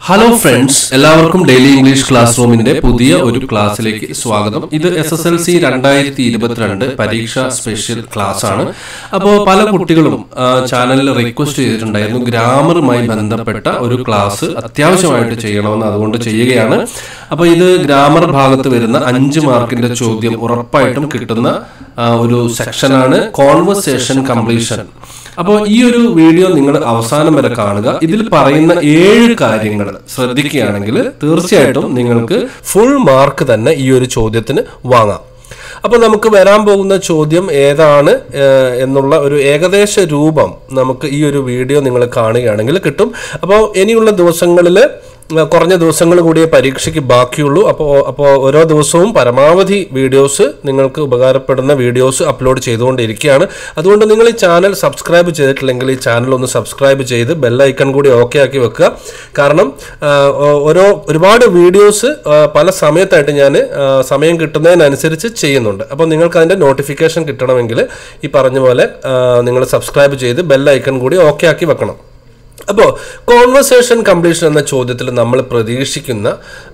Hello friends, എല്ലാവർക്കും daily English class റൂമിന്റെ പുതിയ ഒരു ക്ലാസ്സിലേക്ക് സ്വാഗതം. ഇത് SSLC 2022 പരീക്ഷ സ്പെഷ്യൽ ക്ലാസ് ആണ്. അപ്പോൾ പല കുട്ടികളും ചാനലിൽ റിക്വസ്റ്റ് ചെയ്തിട്ടുണ്ടായിരുന്നു ഗ്രാമറുമായി ബന്ധപ്പെട്ട ഒരു ക്ലാസ് അത്യാവശ്യമായിട്ട് ചെയ്യണമെന്ന്, അതുകൊണ്ട് ചെയ്യുകയാണ്. അപ്പോൾ ഇത് ഗ്രാമർ ഭാഗത്ത് വരുന്ന 5 മാർക്കിന്റെ ചോദ്യം ഉറപ്പായിട്ടും കിട്ടുന്ന ഒരു സെക്ഷനാണ്, കോൺവെർസേഷൻ കംപ്ലീഷൻ. അപ്പോൾ ഈ ഒരു വീഡിയോ നിങ്ങൾ അവസാനം വരെ കാണുക. ഇതിൽ പറയുന്ന 7 കാര്യങ്ങൾ ശ്രദ്ധിക്കുകയാണെങ്കിൽ തീർച്ചയായിട്ടും നിങ്ങൾക്ക് ഫുൾ മാർക്ക് തന്നെ ഈ ഒരു ചോദ്യത്തിന് വാങ്ങാം. അപ്പോൾ നമുക്ക് വരാൻ പോകുന്ന ചോദ്യം ഏതാണ് എന്നുള്ള ഒരു ഏകദേശ രൂപം നമുക്ക് ഈ ഒരു വീഡിയോ നിങ്ങൾ കാണുകയാണെങ്കിൽ കിട്ടും. അപ്പോൾ ഇനിയുള്ള ദിവസങ്ങളിൽ കുറഞ്ഞ ദിവസങ്ങൾ കൂടിയേ പരീക്ഷയ്ക്ക് ബാക്കിയുള്ളൂ. അപ്പോൾ ഓരോ ദിവസവും പരമാവധി വീഡിയോസ്, നിങ്ങൾക്ക് ഉപകാരപ്പെടുന്ന വീഡിയോസ് അപ്ലോഡ് ചെയ്തുകൊണ്ടിരിക്കുകയാണ്. അതുകൊണ്ട് നിങ്ങൾ ഈ ചാനൽ സബ്സ്ക്രൈബ് ചെയ്തിട്ടില്ലെങ്കിൽ ഈ ചാനൽ ഒന്ന് സബ്സ്ക്രൈബ് ചെയ്ത് ബെല്ലൈക്കൺ കൂടി ഓക്കെ ആക്കി വെക്കുക. കാരണം ഒരുപാട് വീഡിയോസ് പല സമയത്തായിട്ട് ഞാൻ സമയം കിട്ടുന്നതിനനുസരിച്ച് ചെയ്യുന്നുണ്ട്. അപ്പോൾ നിങ്ങൾക്ക് അതിൻ്റെ നോട്ടിഫിക്കേഷൻ കിട്ടണമെങ്കിൽ ഈ പറഞ്ഞ പോലെ നിങ്ങൾ സബ്സ്ക്രൈബ് ചെയ്ത് ബെല്ലൈക്കൺ കൂടി ഓക്കെ ആക്കി വെക്കണം. അപ്പോൾ കോൺവെർസേഷൻ കംപ്ലീഷൻ എന്ന ചോദ്യത്തിൽ നമ്മൾ പ്രതീക്ഷിക്കുന്ന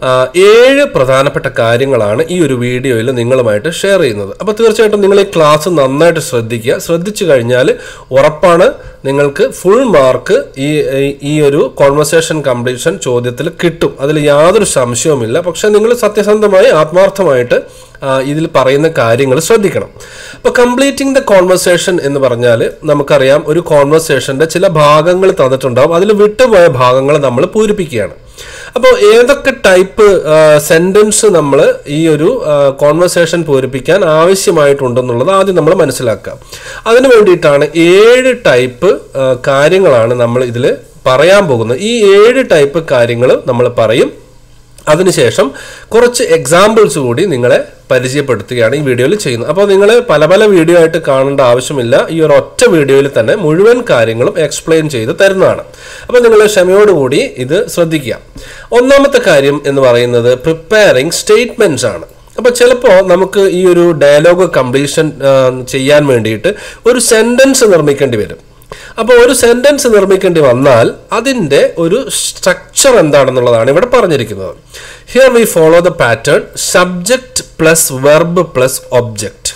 7 പ്രധാനപ്പെട്ട കാര്യങ്ങളാണ് ഈ ഒരു വീഡിയോയിൽ നിങ്ങളുമായിട്ട് ഷെയർ ചെയ്യുന്നത്. അപ്പോൾ തീർച്ചയായിട്ടും നിങ്ങൾ ഈ ക്ലാസ് നന്നായിട്ട് ശ്രദ്ധിക്കുക. ശ്രദ്ധിച്ചു കഴിഞ്ഞാൽ ഉറപ്പാണ് നിങ്ങൾക്ക് ഫുൾ മാർക്ക് ഈ ഒരു കോൺവെർസേഷൻ കംപ്ലീഷൻ ചോദ്യത്തിൽ കിട്ടും. അതിൽ യാതൊരു സംശയവുമില്ല. പക്ഷെ നിങ്ങൾ സത്യസന്ധമായി ആത്മാർത്ഥമായിട്ട് ഇതിൽ പറയുന്ന കാര്യങ്ങൾ ശ്രദ്ധിക്കണം. അപ്പോൾ കംപ്ലീറ്റിംഗ് ദ കോൺവെർസേഷൻ എന്ന് പറഞ്ഞാൽ നമുക്കറിയാം, ഒരു കോൺവെർസേഷൻ്റെ ചില ഭാഗങ്ങൾ തന്നിട്ടുണ്ടാവും, അതിൽ വിട്ടുപോയ ഭാഗങ്ങൾ നമ്മൾ പൂരിപ്പിക്കുകയാണ്. അപ്പോൾ ഏതൊക്കെ ടൈപ്പ് സെൻറ്റൻസ് നമ്മൾ ഈ ഒരു കോൺവെർസേഷൻ പൂരിപ്പിക്കാൻ ആവശ്യമായിട്ടുണ്ടെന്നുള്ളത് ആദ്യം നമ്മൾ മനസ്സിലാക്കുക. അതിനു വേണ്ടിയിട്ടാണ് 7 ടൈപ്പ് കാര്യങ്ങളാണ് നമ്മൾ ഇതിൽ പറയാൻ പോകുന്നത്. ഈ 7 ടൈപ്പ് കാര്യങ്ങൾ നമ്മൾ പറയും. അതിനുശേഷം കുറച്ച് എക്സാമ്പിൾസ് കൂടി നിങ്ങളെ പരിചയപ്പെടുത്തുകയാണ് ഈ വീഡിയോയിൽ ചെയ്യുന്നത്. അപ്പോൾ നിങ്ങൾ പല വീഡിയോ ആയിട്ട് കാണേണ്ട ആവശ്യമില്ല. ഈ ഒരു ഒറ്റ വീഡിയോയിൽ തന്നെ മുഴുവൻ കാര്യങ്ങളും എക്സ്പ്ലെയിൻ ചെയ്ത് തരുന്നതാണ്. അപ്പോൾ നിങ്ങൾ ക്ഷമയോടുകൂടി ഇത് ശ്രദ്ധിക്കുക. ഒന്നാമത്തെ കാര്യം എന്ന് പറയുന്നത് പ്രിപ്പയറിംഗ് സ്റ്റേറ്റ്മെന്റ്സ് ആണ്. അപ്പോൾ ചിലപ്പോൾ നമുക്ക് ഈ ഒരു ഡയലോഗ് കംപ്ലീഷൻ ചെയ്യാൻ വേണ്ടിയിട്ട് ഒരു സെന്റൻസ് നിർമ്മിക്കേണ്ടി വരും. അപ്പോൾ ഒരു സെന്റൻസ് നിർമ്മിക്കേണ്ടി വന്നാൽ അതിൻ്റെ ഒരു സ്ട്രക്ചർ എന്താണെന്നുള്ളതാണ് ഇവിടെ പറഞ്ഞിരിക്കുന്നത്. Here we follow the pattern subject plus verb plus object,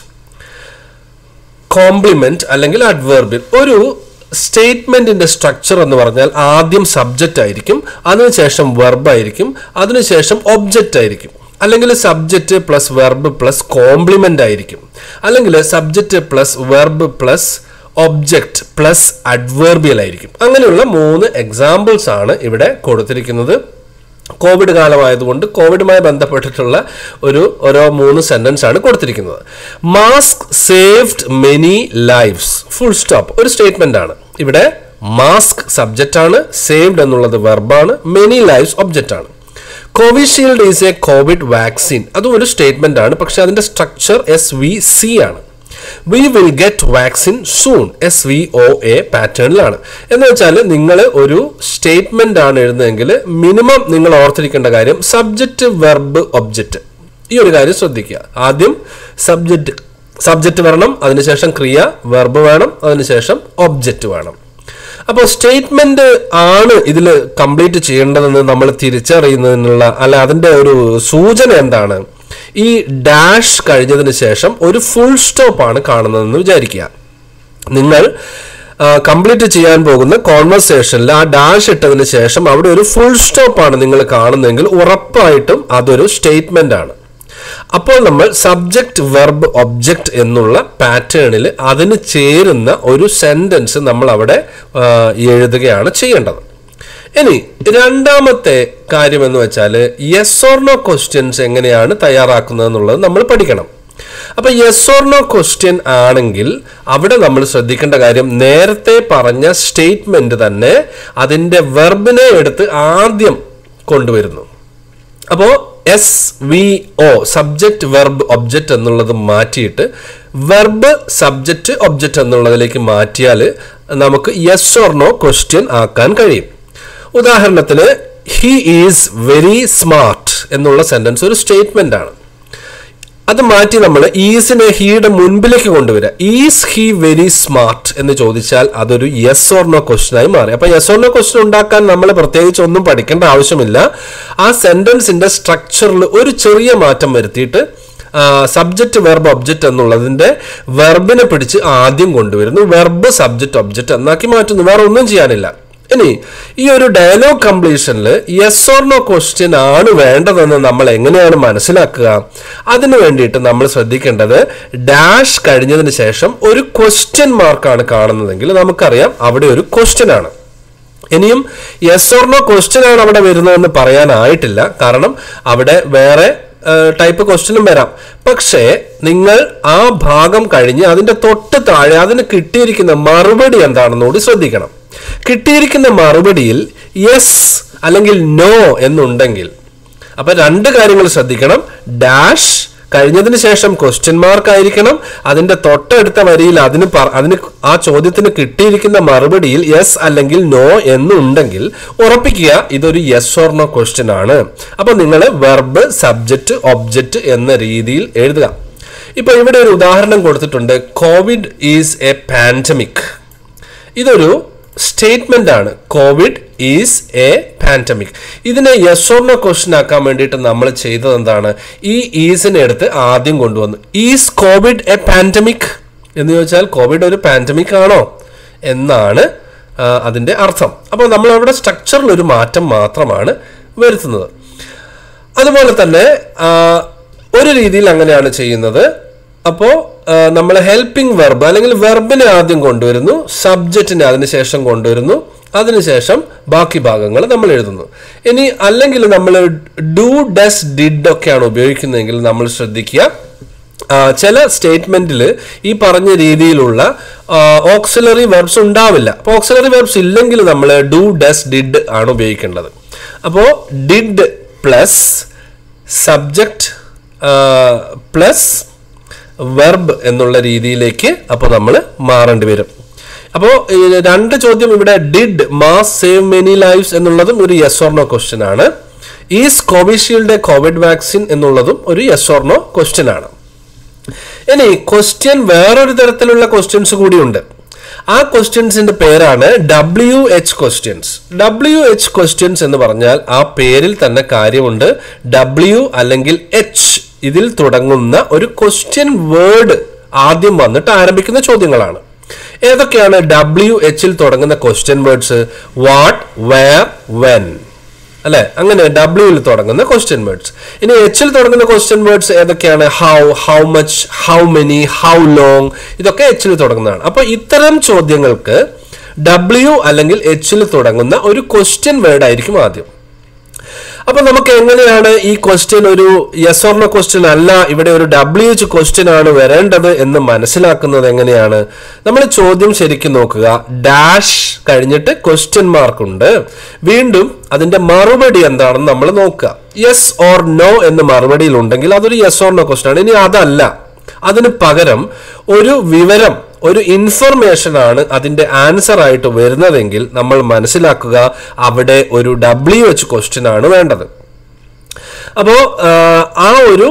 complement അല്ലെങ്കിൽ അഡ്വേർബ്. ഒരു സ്റ്റേറ്റ്മെന്റിന്റെ സ്ട്രക്ചർ എന്ന് പറഞ്ഞാൽ ആദ്യം സബ്ജക്റ്റ് ആയിരിക്കും, അതിനുശേഷം വെർബ് ആയിരിക്കും, അതിനുശേഷം ഒബ്ജക്റ്റ് ആയിരിക്കും, അല്ലെങ്കിൽ subject plus verb plus complement ആയിരിക്കും, അല്ലെങ്കിൽ subject plus verb plus object plus adverbial ആയിരിക്കും. അങ്ങനെയുള്ള 3 എക്സാമ്പിൾസ് ആണ് ഇവിടെ കൊടുത്തിരിക്കുന്നത്. കോവിഡ് കാലമായതുകൊണ്ട് കോവിഡുമായി ബന്ധപ്പെട്ടിട്ടുള്ള ഓരോ 3 സെന്റൻസ് ആണ് കൊടുത്തിരിക്കുന്നത്. Mask saved many lives, full stop, ഒരു സ്റ്റേറ്റ്മെന്റ് ആണ്. ഇവിടെ മാസ്ക് സബ്ജക്റ്റ് ആണ്, സേവ്ഡ് എന്നുള്ളത് വെർബാണ്, മെനി ലൈവ്സ് ഒബ്ജക്റ്റ് ആണ്. Covishield is a Covid vaccine, അതും ഒരു സ്റ്റേറ്റ്മെന്റ് ആണ്. പക്ഷെ അതിന്റെ സ്ട്രക്ചർ SVC ആണ്. We will get vaccine soon, SVOA പാറ്റേണിലാണ്. എന്ന് വെച്ചാൽ നിങ്ങൾ ഒരു സ്റ്റേറ്റ്മെന്റ് ആണ് എഴുതുന്നതെങ്കിൽ മിനിമം നിങ്ങൾ ഓർത്തിരിക്കേണ്ട കാര്യം സബ്ജക്റ്റ് വെർബ് ഒബ്ജക്റ്റ്, ഈ ഒരു കാര്യം ശ്രദ്ധിക്കുക. ആദ്യം സബ്ജക്റ്റ് വരണം, അതിനുശേഷം ക്രിയ വെർബ് വേണം, അതിനുശേഷം ഒബ്ജക്റ്റ് വേണം. അപ്പോൾ സ്റ്റേറ്റ്മെന്റ് ആണ് ഇതിൽ കംപ്ലീറ്റ് ചെയ്യേണ്ടതെന്ന് നമ്മൾ തിരിച്ചറിയുന്നതിനുള്ള അതിൻ്റെ ഒരു സൂചന എന്താണ്? ഈ ഡാഷ് കഴിഞ്ഞതിന് ശേഷം ഒരു ഫുൾ സ്റ്റോപ്പ് ആണ് കാണുന്നതെന്ന് വിചാരിക്കുക. നിങ്ങൾ കംപ്ലീറ്റ് ചെയ്യാൻ പോകുന്ന കോൺവെർസേഷനിൽ ആ ഡാഷ് ഇട്ടതിന് ശേഷം അവിടെ ഒരു ഫുൾ സ്റ്റോപ്പ് ആണ് നിങ്ങൾ കാണുന്നതെങ്കിൽ ഉറപ്പായിട്ടും അതൊരു സ്റ്റേറ്റ്മെന്റ് ആണ്. അപ്പോൾ നമ്മൾ സബ്ജക്റ്റ് വെർബ് ഒബ്ജക്റ്റ് എന്നുള്ള പാറ്റേണിൽ അതിന് ചേരുന്ന ഒരു സെന്റൻസ് നമ്മൾ അവിടെ എഴുതുകയാണ് ചെയ്യേണ്ടത്. ഇനി രണ്ടാമത്തെ കാര്യം എന്ന് വെച്ചാൽ യെസ് ഓർ നോ ക്വസ്റ്റ്യൻസ് എങ്ങനെയാണ് തയ്യാറാക്കുന്നത് എന്നുള്ളത് നമ്മൾ പഠിക്കണം. അപ്പോൾ യെസ് ഓർ നോ ക്വസ്റ്റ്യൻ ആണെങ്കിൽ അവിടെ നമ്മൾ ശ്രദ്ധിക്കേണ്ട കാര്യം, നേരത്തെ പറഞ്ഞ സ്റ്റേറ്റ്മെന്റ് തന്നെ അതിൻ്റെ വെർബിനെ എടുത്ത് ആദ്യം കൊണ്ടുവരുന്നു. അപ്പോൾ SVO സബ്ജക്റ്റ് വെർബ് ഒബ്ജക്റ്റ് എന്നുള്ളത് മാറ്റിയിട്ട് വെർബ് സബ്ജക്റ്റ് ഒബ്ജക്റ്റ് എന്നുള്ളതിലേക്ക് മാറ്റിയാൽ നമുക്ക് യെസ് ഓർ നോ ക്വസ്റ്റ്യൻ ആക്കാൻ കഴിയും. ഉദാഹരണത്തിന് ഹി ഈസ് വെരി സ്മാർട്ട് എന്നുള്ള സെന്റൻസ് ഒരു സ്റ്റേറ്റ്മെന്റ് ആണ്. അത് മാറ്റി നമ്മൾ ഈസിനെ ഹീയുടെ മുൻപിലേക്ക് കൊണ്ടുവരിക. ഈസ് ഹി വെരി സ്മാർട്ട് എന്ന് ചോദിച്ചാൽ അതൊരു യെസ് ഓർ നോ ക്വസ്റ്റ്യൻ ആയി മാറി. അപ്പൊ യെസ് ഓർ നോ ക്വസ്റ്റ്യൻ ഉണ്ടാക്കാൻ നമ്മൾ പ്രത്യേകിച്ച് ഒന്നും പഠിക്കേണ്ട ആവശ്യമില്ല. ആ സെന്റൻസിന്റെ സ്ട്രക്ചറിൽ ഒരു ചെറിയ മാറ്റം വരുത്തിയിട്ട് സബ്ജക്റ്റ് വെർബ് ഒബ്ജക്റ്റ് എന്നുള്ളതിന്റെ വെർബിനെ പിടിച്ച് ആദ്യം കൊണ്ടുവരുന്നു, വെർബ് സബ്ജക്റ്റ് ഒബ്ജക്റ്റ് എന്നാക്കി മാറ്റുന്നു. വേറെ ഒന്നും ചെയ്യാനില്ല. ഇനി ഈ ഒരു ഡയലോഗ് കംപ്ലീഷനിൽ യെസ് ഓർ നോ ക്വസ്റ്റ്യൻ ആണ് വേണ്ടതെന്ന് നമ്മൾ എങ്ങനെയാണ് മനസ്സിലാക്കുക? അതിനു വേണ്ടിയിട്ട് നമ്മൾ ശ്രദ്ധിക്കേണ്ടത് ഡാഷ് കഴിഞ്ഞതിന് ശേഷം ഒരു ക്വസ്റ്റ്യൻ മാർക്കാണ് കാണുന്നതെങ്കിൽ നമുക്കറിയാം അവിടെ ഒരു ക്വസ്റ്റ്യൻ ആണ്. ഇനിയും യെസ് ഓർ നോ ക്വസ്റ്റ്യൻ ആണ് അവിടെ വരുന്നതെന്ന് പറയാനായിട്ടില്ല, കാരണം അവിടെ വേറെ ടൈപ്പ് ക്വസ്റ്റ്യനും വരാം. പക്ഷേ നിങ്ങൾ ആ ഭാഗം കഴിഞ്ഞ് അതിന്റെ തൊട്ട് താഴെ അതിന് കിട്ടിയിരിക്കുന്ന മറുപടി എന്താണെന്ന് കൂടി ശ്രദ്ധിക്കണം. കിട്ടിയിരിക്കുന്ന മറുപടിയിൽ യെസ് അല്ലെങ്കിൽ നോ എന്നുണ്ടെങ്കിൽ അപ്പൊ രണ്ട് കാര്യങ്ങൾ ശ്രദ്ധിക്കണം. ഡാഷ് കഴിഞ്ഞതിന് ശേഷം ക്വസ്റ്റ്യൻ മാർക്ക് ആയിരിക്കണം. അതിന്റെ തൊട്ടടുത്ത വരിയിൽ അതിന് ആ ചോദ്യത്തിന് കിട്ടിയിരിക്കുന്ന മറുപടിയിൽ യെസ് അല്ലെങ്കിൽ നോ എന്നുണ്ടെങ്കിൽ ഉറപ്പിക്കുക ഇതൊരു യെസ് ഓർ നോ ക്വസ്റ്റ്യൻ ആണ്. അപ്പൊ നിങ്ങൾ വെർബ് സബ്ജക്റ്റ് ഒബ്ജക്റ്റ് എന്ന രീതിയിൽ എഴുതുക. ഇപ്പൊ ഇവിടെ ഒരു ഉദാഹരണം കൊടുത്തിട്ടുണ്ട്. Covid is a pandemic. ഇതൊരു സ്റ്റേറ്റ്മെന്റ് ആണ്. Covid is a pandemic. ഇതിനെ യെസ് ഓർ നോ ക്വസ്റ്റ്യൻ ആക്കാൻ വേണ്ടിയിട്ട് നമ്മൾ ചെയ്തത് എന്താണ്? ഈ ഈസിനെ എടുത്ത് ആദ്യം കൊണ്ടുവന്നു. ഈസ് കോവിഡ് എ പാൻഡമിക് എന്ന് ചോദിച്ചാൽ കോവിഡ് ഒരു പാൻഡമിക് ആണോ എന്നാണ് അതിന്റെ അർത്ഥം. അപ്പോൾ നമ്മൾ അവിടെ സ്ട്രക്ചറിൽ ഒരു മാറ്റം മാത്രമാണ് വരുത്തുന്നത്. അതുപോലെ തന്നെ ഒരു രീതിയിൽ അങ്ങനെയാണ് ചെയ്യുന്നത്. അപ്പോൾ നമ്മൾ ഹെൽപ്പിംഗ് വെർബ് അല്ലെങ്കിൽ വെർബിനെ ആദ്യം കൊണ്ടുവരുന്നു, സബ്ജക്റ്റിനെ അതിനുശേഷം കൊണ്ടുവരുന്നു, അതിനുശേഷം ബാക്കി ഭാഗങ്ങൾ നമ്മൾ എഴുതുന്നു. ഇനി അല്ലെങ്കിൽ നമ്മൾ ഡു ഡസ് ഡിഡ് ഒക്കെയാണ് ഉപയോഗിക്കുന്നതെങ്കിൽ നമ്മൾ ശ്രദ്ധിക്കുക, ചില സ്റ്റേറ്റ്മെന്റിൽ ഈ പറഞ്ഞ രീതിയിലുള്ള ഓക്സിലറി വെർബ്സ് ഉണ്ടാവില്ല. അപ്പോൾ ഓക്സിലറി വെർബ്സ് ഇല്ലെങ്കിൽ നമ്മൾ ഡു ഡസ് ഡിഡ് ആണ് ഉപയോഗിക്കേണ്ടത്. അപ്പോൾ did plus subject plus verb എന്നുള്ള രീതിയിലേക്ക് അപ്പോൾ നമ്മൾ മാറേണ്ടി വരും. അപ്പോൾ രണ്ട് ചോദ്യം ഇവിടെ did mask save many lives എന്നുള്ളതും ഒരു യെസ് ഓർ നോ ക്വസ്റ്റ്യൻ ആണ്. Is Covishield a Covid vaccine എന്നുള്ളതും ഒരു യെസ് ഓർ നോ ക്വസ്റ്റ്യൻ ആണ്. ഇനി ക്വസ്റ്റ്യൻ വേറൊരു തരത്തിലുള്ള ക്വസ്റ്റ്യൻസ് കൂടിയുണ്ട്. ആ ക്വസ്റ്റ്യൻസിന്റെ പേരാണ് WH ക്വസ്റ്റ്യൻസ്. WH ക്വസ്റ്റ്യൻസ് എന്ന് പറഞ്ഞാൽ ആ പേരിൽ തന്നെ കാര്യമുണ്ട്. W അല്ലെങ്കിൽ H ഇതിൽ തുടങ്ങുന്ന ഒരു ക്വസ്റ്റ്യൻ വേർഡ് ആദ്യം വന്നിട്ട് ആരംഭിക്കുന്ന ചോദ്യങ്ങളാണ്. ഏതൊക്കെയാണ് WH ൽ തുടങ്ങുന്ന question words? What, where, when, അല്ലെ? അങ്ങനെ W ൽ തുടങ്ങുന്ന ക്വസ്റ്റ്യൻ വേർഡ്സ്. ഇനി H ൽ തുടങ്ങുന്ന ക്വസ്റ്റ്യൻ വേർഡ്സ് ഏതൊക്കെയാണ്? How, how much, how many, how long, ഇതൊക്കെ H ൽ തുടങ്ങുന്നതാണ്. അപ്പൊ ഇത്തരം ചോദ്യങ്ങൾക്ക് W അല്ലെങ്കിൽ H ൽ തുടങ്ങുന്ന ഒരു ക്വസ്റ്റ്യൻ വേർഡ് ആയിരിക്കും ആദ്യം. അപ്പൊ നമുക്ക് എങ്ങനെയാണ് ഈ ക്വസ്റ്റ്യൻ ഒരു യെസ് ഓർ നോ ക്വസ്റ്റ്യൻ അല്ല, ഇവിടെ ഒരു WH ക്വസ്റ്റ്യൻ ആണ് വരേണ്ടത് എന്ന് മനസ്സിലാക്കുന്നത് എങ്ങനെയാണ്? നമ്മൾ ചോദ്യം ശരിക്കും നോക്കുക. ഡാഷ് കഴിഞ്ഞിട്ട് ക്വസ്റ്റ്യൻ മാർക്ക് ഉണ്ട്. വീണ്ടും അതിന്റെ മറുപടി എന്താണെന്ന് നമ്മൾ നോക്കുക. യെസ് ഓർ നോ എന്ന് മറുപടിയിൽ ഉണ്ടെങ്കിൽ അതൊരു യെസ് ഓർ നോ ക്വസ്റ്റ്യൻ ആണ്. ഇനി അതല്ല, അതിന് പകരം ഒരു വിവരം, ഒരു ഇൻഫർമേഷൻ ആണ് അതിന്റെ ആൻസർ ആയിട്ട് വരുന്നതെങ്കിൽ നമ്മൾ മനസ്സിലാക്കുക അവിടെ ഒരു WH ക്വസ്റ്റ്യൻ ആണ് വേണ്ടത്. അപ്പോ ആ ഒരു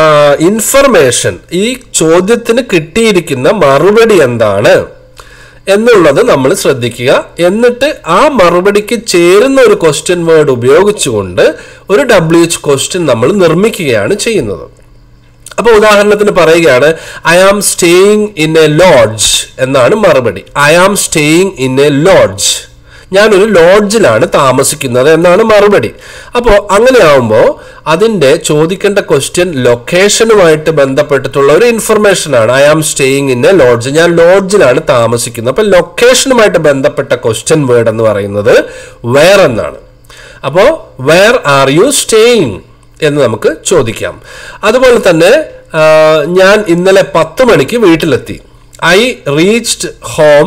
ഇൻഫർമേഷൻ, ഈ ചോദ്യത്തിന് കിട്ടിയിരിക്കുന്ന മറുപടി എന്താണ് എന്നുള്ളത് നമ്മൾ ശ്രദ്ധിക്കുക. എന്നിട്ട് ആ മറുപടിക്ക് ചേരുന്ന ഒരു ക്വസ്റ്റ്യൻ വേർഡ് ഉപയോഗിച്ചുകൊണ്ട് ഒരു WH ക്വസ്റ്റ്യൻ നമ്മൾ നിർമ്മിക്കുകയാണ് ചെയ്യുന്നത്. അപ്പൊ ഉദാഹരണത്തിന് പറയുകയാണ് I am staying in a lodge എന്നാണ് മറുപടി. I am staying in a lodge, ഞാനൊരു ലോഡ്ജിലാണ് താമസിക്കുന്നത് എന്നാണ് മറുപടി. അപ്പോൾ അങ്ങനെയാവുമ്പോൾ അതിന്റെ ചോദിക്കേണ്ട ക്വസ്റ്റ്യൻ ലൊക്കേഷനുമായിട്ട് ബന്ധപ്പെട്ടിട്ടുള്ള ഒരു ഇൻഫർമേഷൻ ആണ്. I am staying in a lodge, ഞാൻ ലോഡ്ജിലാണ് താമസിക്കുന്നത്. അപ്പൊ ലൊക്കേഷനുമായിട്ട് ബന്ധപ്പെട്ട ക്വസ്റ്റ്യൻ വേർഡ് എന്ന് പറയുന്നത് വേർ എന്നാണ്. അപ്പോ വേർ ആർ യു സ്റ്റേയിങ് എന്ന് നമുക്ക് ചോദിക്കാം. അതുപോലെ തന്നെ ഞാൻ ഇന്നലെ 10 മണിക്ക് വീട്ടിലെത്തി. I reached home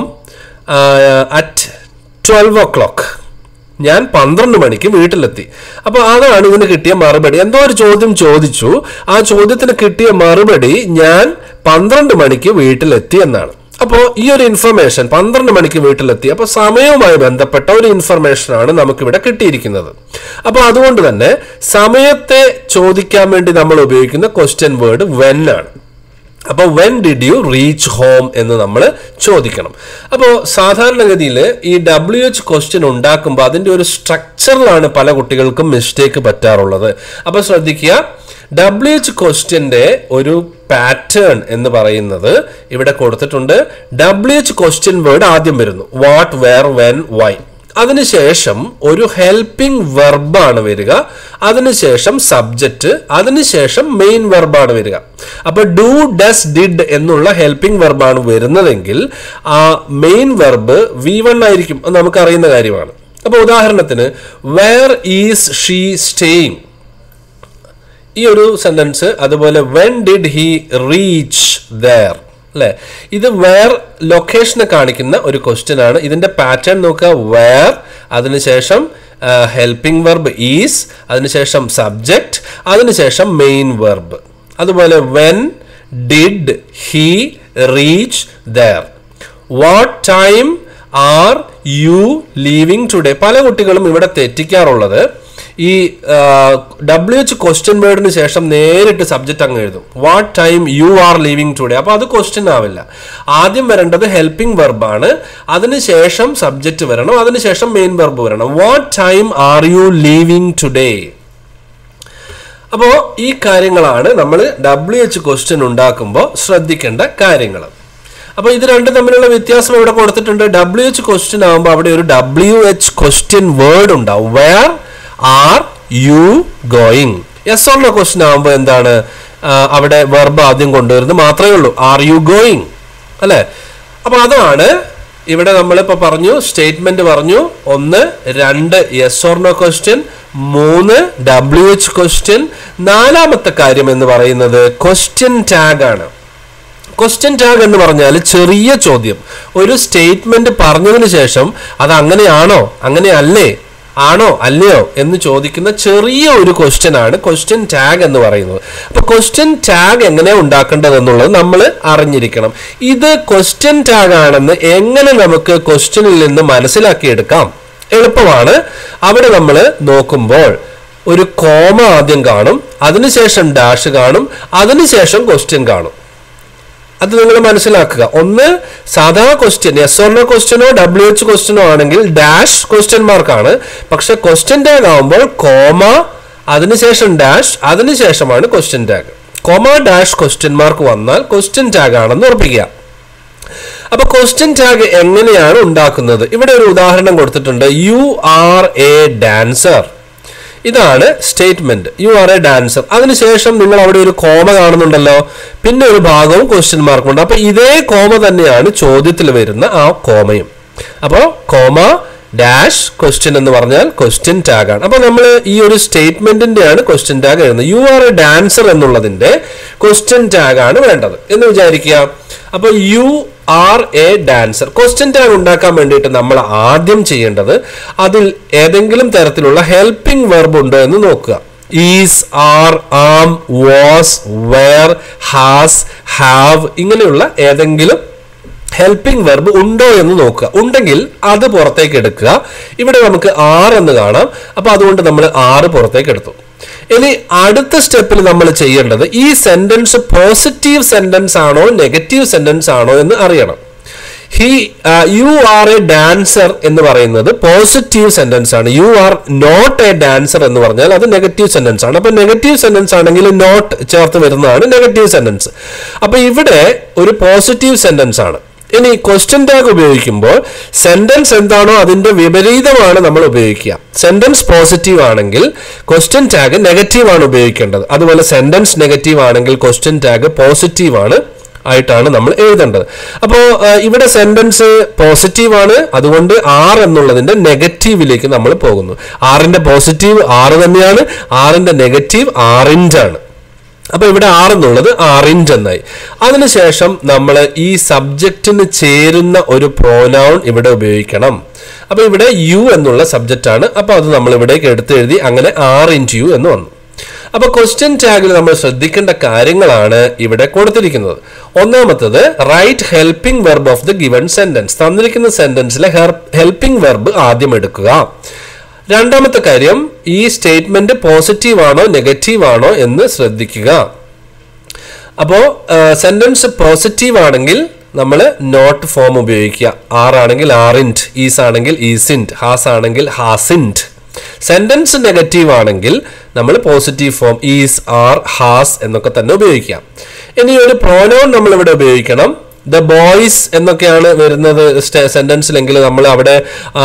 at 12 o'clock. ഞാൻ 12 മണിക്ക് വീട്ടിലെത്തി. അപ്പൊ അതാണ് ഇതിന് കിട്ടിയ മറുപടി. എന്തോ ഒരു ചോദ്യം ചോദിച്ചു, ആ ചോദ്യത്തിന് കിട്ടിയ മറുപടി ഞാൻ 12 മണിക്ക് വീട്ടിലെത്തി എന്നാണ്. അപ്പോൾ ഈ ഒരു ഇൻഫർമേഷൻ 12 മണിക്ക് വീട്ടിലെത്തി. അപ്പോൾ സമയവുമായി ബന്ധപ്പെട്ട ഒരു ഇൻഫർമേഷനാണ് നമുക്കിവിടെ കിട്ടിയിരിക്കുന്നത്. അപ്പോൾ അതുകൊണ്ട് തന്നെ സമയത്തെ ചോദിക്കാൻ വേണ്ടി നമ്മൾ ഉപയോഗിക്കുന്ന ക്വസ്റ്റ്യൻ വേർഡ് വെൻ ആണ്. അപ്പോൾ when did you reach home എന്ന് നമ്മൾ ചോദിക്കണം. അപ്പോൾ സാധാരണഗതിയിൽ ഈ WH ക്വസ്റ്റ്യൻ ഉണ്ടാക്കുമ്പോൾ അതിൻ്റെ ഒരു സ്ട്രക്ചറിലാണ് പല കുട്ടികൾക്കും മിസ്റ്റേക്ക് പറ്റാറുള്ളത്. അപ്പോൾ ശ്രദ്ധിക്കുക, WH ക്വസ്റ്റ്യൻ്റെ ഒരു പാറ്റേൺ എന്ന് പറയുന്നത് ഇവിടെ കൊടുത്തിട്ടുണ്ട്. WH ക്വസ്റ്റ്യൻ വേർഡ് ആദ്യം വരുന്നു, വാട്ട്, വെയർ, വെൻ, വൈ. അതിനുശേഷം ഒരു ഹെൽപ്പിംഗ് വെർബാണ് വരിക, അതിനുശേഷം സബ്ജക്റ്റ്, അതിനുശേഷം മെയിൻ വെർബാണ് വരിക. അപ്പൊ ഡു, ഡസ്, ഡിഡ് എന്നുള്ള ഹെൽപ്പിംഗ് വെർബാണ് വരുന്നതെങ്കിൽ ആ മെയിൻ വെർബ് V1 ആയിരിക്കും. അത് നമുക്കറിയുന്ന കാര്യമാണ്. അപ്പൊ ഉദാഹരണത്തിന് വേർ ഈസ് ഷീ സ്റ്റേയിങ്, ഈ ഒരു സെന്റൻസ്. അതുപോലെ when did he reach there, അല്ലെ? ഇത് വേർ ലൊക്കേഷനെ കാണിക്കുന്ന ഒരു ക്വസ്റ്റ്യൻ ആണ്. ഇതിന്റെ പാറ്റേൺ നോക്കുക, വേർ, അതിനുശേഷം ഹെൽപ്പിംഗ് വെർബ് ഈസ്, അതിനുശേഷം സബ്ജക്റ്റ്, അതിനുശേഷം മെയിൻ വെർബ്. അതുപോലെ when did he reach there, what time are you leaving today. പല കുട്ടികളും ഇവിടെ തെറ്റിക്കാറുള്ളത് ഈ WH ക്വസ്റ്റ്യൻ വേർഡിന് ശേഷം നേരിട്ട് സബ്ജക്റ്റ് അങ്ങ് എഴുതും, what time you are leaving today. അപ്പോൾ അത് ക്വസ്റ്റ്യൻ ആവില്ല. ആദ്യം വരേണ്ടത് ഹെൽപ്പിംഗ് വെർബാണ്, അതിനുശേഷം സബ്ജക്റ്റ് വരണം, അതിനുശേഷം മെയിൻ വെർബ് വരണം. What time are you leaving today. അപ്പോൾ ഈ കാര്യങ്ങളാണ് നമ്മൾ WH ക്വസ്റ്റ്യൻ ഉണ്ടാക്കുമ്പോൾ ശ്രദ്ധിക്കേണ്ട കാര്യങ്ങൾ. അപ്പോൾ ഇത് രണ്ടും തമ്മിലുള്ള വ്യത്യാസം ഇവിടെ കൊടുത്തിട്ടുണ്ട്. WH ക്വസ്റ്റ്യൻ ആകുമ്പോൾ അവിടെ ഒരു WH ക്വസ്റ്റ്യൻ വേർഡ് ഉണ്ടാവും, where are you going. Yes or no question ആകുമ്പോൾ എന്താണ്, അവിടെ വെർബ് ആദ്യം കൊണ്ടുവരുന്നത് മാത്രമേ ഉള്ളൂ, ആർ യു ഗോയിങ്, അല്ലെ? അപ്പൊ അതാണ് ഇവിടെ നമ്മളിപ്പോ പറഞ്ഞു, സ്റ്റേറ്റ്മെന്റ് പറഞ്ഞു. 1, 2 yes or no question, 3 WH question. 4ാമത്തെ കാര്യം എന്ന് പറയുന്നത് ക്വസ്റ്റ്യൻ ടാഗ് ആണ്. ക്വസ്റ്റ്യൻ ടാഗ് എന്ന് പറഞ്ഞാൽ ചെറിയ ചോദ്യം, ഒരു സ്റ്റേറ്റ്മെന്റ് പറഞ്ഞതിന് ശേഷം അത് അങ്ങനെയാണോ, അങ്ങനെയല്ലേ, ആണോ അല്ലയോ എന്ന് ചോദിക്കുന്ന ചെറിയ ഒരു ക്വസ്റ്റ്യൻ ആണ് ക്വസ്റ്റ്യൻ ടാഗ് എന്ന് പറയുന്നത്. അപ്പൊ ക്വസ്റ്റ്യൻ ടാഗ് എങ്ങനെ ഉണ്ടാക്കേണ്ടത് എന്നുള്ളത് നമ്മൾ അറിഞ്ഞിരിക്കണം. ഇത് ക്വസ്റ്റ്യൻ ടാഗ് ആണെന്ന് എങ്ങനെ നമുക്ക് ക്വസ്റ്റ്യനിൽ നിന്ന് മനസ്സിലാക്കിയെടുക്കാം? എളുപ്പമാണ്. അവിടെ നമ്മൾ നോക്കുമ്പോൾ ഒരു കോമ ആദ്യം കാണും, അതിനുശേഷം ഡാഷ് കാണും, അതിനുശേഷം ക്വസ്റ്റ്യൻ കാണും. അത് നിങ്ങൾ മനസ്സിലാക്കുക. ഒന്ന് സാധാ ക്വസ്റ്റ്യൻ, യെസ് ഓർ നോ ക്വസ്റ്റ്യനോ WH ക്വസ്റ്റ്യനോ ആണെങ്കിൽ ഡാഷ് ക്വസ്റ്റ്യൻ മാർക്കാണ്. പക്ഷെ ക്വസ്റ്റ്യൻ ടാഗ് ആവുമ്പോൾ കോമ, അതിനുശേഷം ഡാഷ്, അതിനുശേഷമാണ് question tag. Comma dash question mark വന്നാൽ ക്വസ്റ്റ്യൻ ടാഗ് ആണെന്ന് ഉറപ്പിക്കുക. അപ്പൊ ക്വസ്റ്റ്യൻ ടാഗ് എങ്ങനെയാണ് ഉണ്ടാക്കുന്നത്? ഇവിടെ ഒരു ഉദാഹരണം കൊടുത്തിട്ടുണ്ട്, യു ആർ എ ഡാൻസർ. ഇതാണ് statement, you are a dancer. അതിനുശേഷം നിങ്ങൾ അവിടെ ഒരു കോമ കാണുന്നുണ്ടല്ലോ, പിന്നെ ഒരു ഭാഗവും ക്വസ്റ്റ്യൻ മാർക്കുണ്ട്. അപ്പൊ ഇതേ കോമ തന്നെയാണ് ചോദ്യത്തിൽ വരുന്ന ആ കോമയും. അപ്പോൾ കോമ ഡാഷ് ക്വസ്റ്റ്യൻ എന്ന് പറഞ്ഞാൽ ക്വസ്റ്റ്യൻ ടാഗ് ആണ്. അപ്പൊ നമ്മൾ ഈ ഒരു സ്റ്റേറ്റ്മെന്റിന്റെ ആണ് ക്വസ്റ്റ്യൻ ടാഗ് എഴുതുന്നത്. യു ആർ എ ഡാൻസർ എന്നുള്ളതിന്റെ ക്വസ്റ്റ്യൻ ടാഗ് ആണ് വേണ്ടത് എന്ന് വിചാരിക്കുക. അപ്പൊ you are a dancer question tag ഉണ്ടാക്കാൻ വേണ്ടിയിട്ട് നമ്മൾ ആദ്യം ചെയ്യേണ്ടത് അതിൽ ഏതെങ്കിലും തരത്തിലുള്ള ഹെൽപ്പിംഗ് വെർബ് ഉണ്ടോ എന്ന് നോക്കുക. Is, are, am, was, were, has, have ഇങ്ങനെയുള്ള ഏതെങ്കിലും ഹെൽപ്പിംഗ് വെർബ് ഉണ്ടോ എന്ന് നോക്കുക. ഉണ്ടെങ്കിൽ അത് പുറത്തേക്ക് എടുക്കുക. ഇവിടെ നമുക്ക് ആർ എന്ന് കാണാം, അപ്പൊ അതുകൊണ്ട് നമ്മൾ ആറ് പുറത്തേക്ക് എടുത്തു. ഇനി അടുത്ത സ്റ്റെപ്പിൽ നമ്മൾ ചെയ്യേണ്ടത് ഈ സെന്റൻസ് പോസിറ്റീവ് സെന്റൻസ് ആണോ നെഗറ്റീവ് സെന്റൻസ് ആണോ എന്ന് അറിയണം. യു ആർ എ ഡാൻസർ എന്ന് പറയുന്നത് പോസിറ്റീവ് സെന്റൻസ് ആണ്. You are not a dancer എന്ന് പറഞ്ഞാൽ അത് നെഗറ്റീവ് സെന്റൻസ് ആണ്. അപ്പൊ നെഗറ്റീവ് സെന്റൻസ് ആണെങ്കിൽ നോട്ട് ചേർത്ത് വരുന്നതാണ് നെഗറ്റീവ് സെന്റൻസ്. അപ്പൊ ഇവിടെ ഒരു പോസിറ്റീവ് സെന്റൻസ് ആണ്. ഇനി ക്വസ്റ്റ്യൻ ടാഗ് ഉപയോഗിക്കുമ്പോൾ സെന്റൻസ് എന്താണോ അതിന്റെ വിപരീതമാണ് നമ്മൾ ഉപയോഗിക്കുക. സെന്റൻസ് പോസിറ്റീവ് ആണെങ്കിൽ ക്വസ്റ്റ്യൻ ടാഗ് നെഗറ്റീവ് ആണ് ഉപയോഗിക്കേണ്ടത്. അതുപോലെ സെന്റൻസ് നെഗറ്റീവ് ആണെങ്കിൽ ക്വസ്റ്റ്യൻ ടാഗ് പോസിറ്റീവ് ആയിട്ടാണ് നമ്മൾ എഴുതേണ്ടത്. അപ്പോൾ ഇവിടെ സെന്റൻസ് പോസിറ്റീവ് ആണ്, അതുകൊണ്ട് ആർ എന്നുള്ളതിന്റെ നെഗറ്റീവിലേക്ക് നമ്മൾ പോകുന്നു. ആറിന്റെ പോസിറ്റീവ് ആറ് തന്നെയാണ്, ആറിന്റെ നെഗറ്റീവ് ആറിഞ്ച് ആണ്. അപ്പൊ ഇവിടെ ആർ എന്നുള്ളത് ആറിഞ്ച് എന്നായി. അതിനുശേഷം നമ്മൾ ഈ സബ്ജക്റ്റിന് ചേരുന്ന ഒരു പ്രോനൗൺ ഇവിടെ ഉപയോഗിക്കണം. അപ്പൊ ഇവിടെ യു എന്നുള്ള സബ്ജക്റ്റ് ആണ്. അപ്പൊ അത് നമ്മൾ ഇവിടേക്ക് എടുത്തെഴുതി, അങ്ങനെ ആർ ഇൻറ്റു യു എന്ന് വന്നു. അപ്പോൾ ക്വസ്റ്റ്യൻ ടാഗിൽ നമ്മൾ ശ്രദ്ധിക്കേണ്ട കാര്യങ്ങളാണ് ഇവിടെ കൊടുത്തിരിക്കുന്നത്. ഒന്നാമത്തേത് write helping verb of the given sentence. തന്നിരിക്കുന്ന സെന്റൻസിലെ ഹെൽപ്പിംഗ് വെർബ് ആദ്യം എടുക്കുക. രണ്ടാമത്തെ കാര്യം ഈ സ്റ്റേറ്റ്മെന്റ് പോസിറ്റീവ് ആണോ നെഗറ്റീവ് ആണോ എന്ന് ശ്രദ്ധിക്കുക. അപ്പോൾ സെന്റൻസ് പോസിറ്റീവ് ആണെങ്കിൽ നമ്മൾ നോട്ട് ഫോം ഉപയോഗിക്കുക. ആർ ആണെങ്കിൽ ആറിൻറ്റ്, ഈസ് ആണെങ്കിൽ ഈസിൻറ്റ്, ഹാസ് ആണെങ്കിൽ ഹാസിൻറ്റ്. സെന്റൻസ് നെഗറ്റീവ് ആണെങ്കിൽ നമ്മൾ positive form is, are, has എന്നൊക്കെ തന്നെ ഉപയോഗിക്കാം. ഇനി ഒരു പ്രോനൗൺ നമ്മൾ ഇവിടെ ഉപയോഗിക്കണം. ദ ബോയ്സ് എന്നൊക്കെയാണ് വരുന്നത് സെന്റൻസിലെങ്കിൽ നമ്മൾ അവിടെ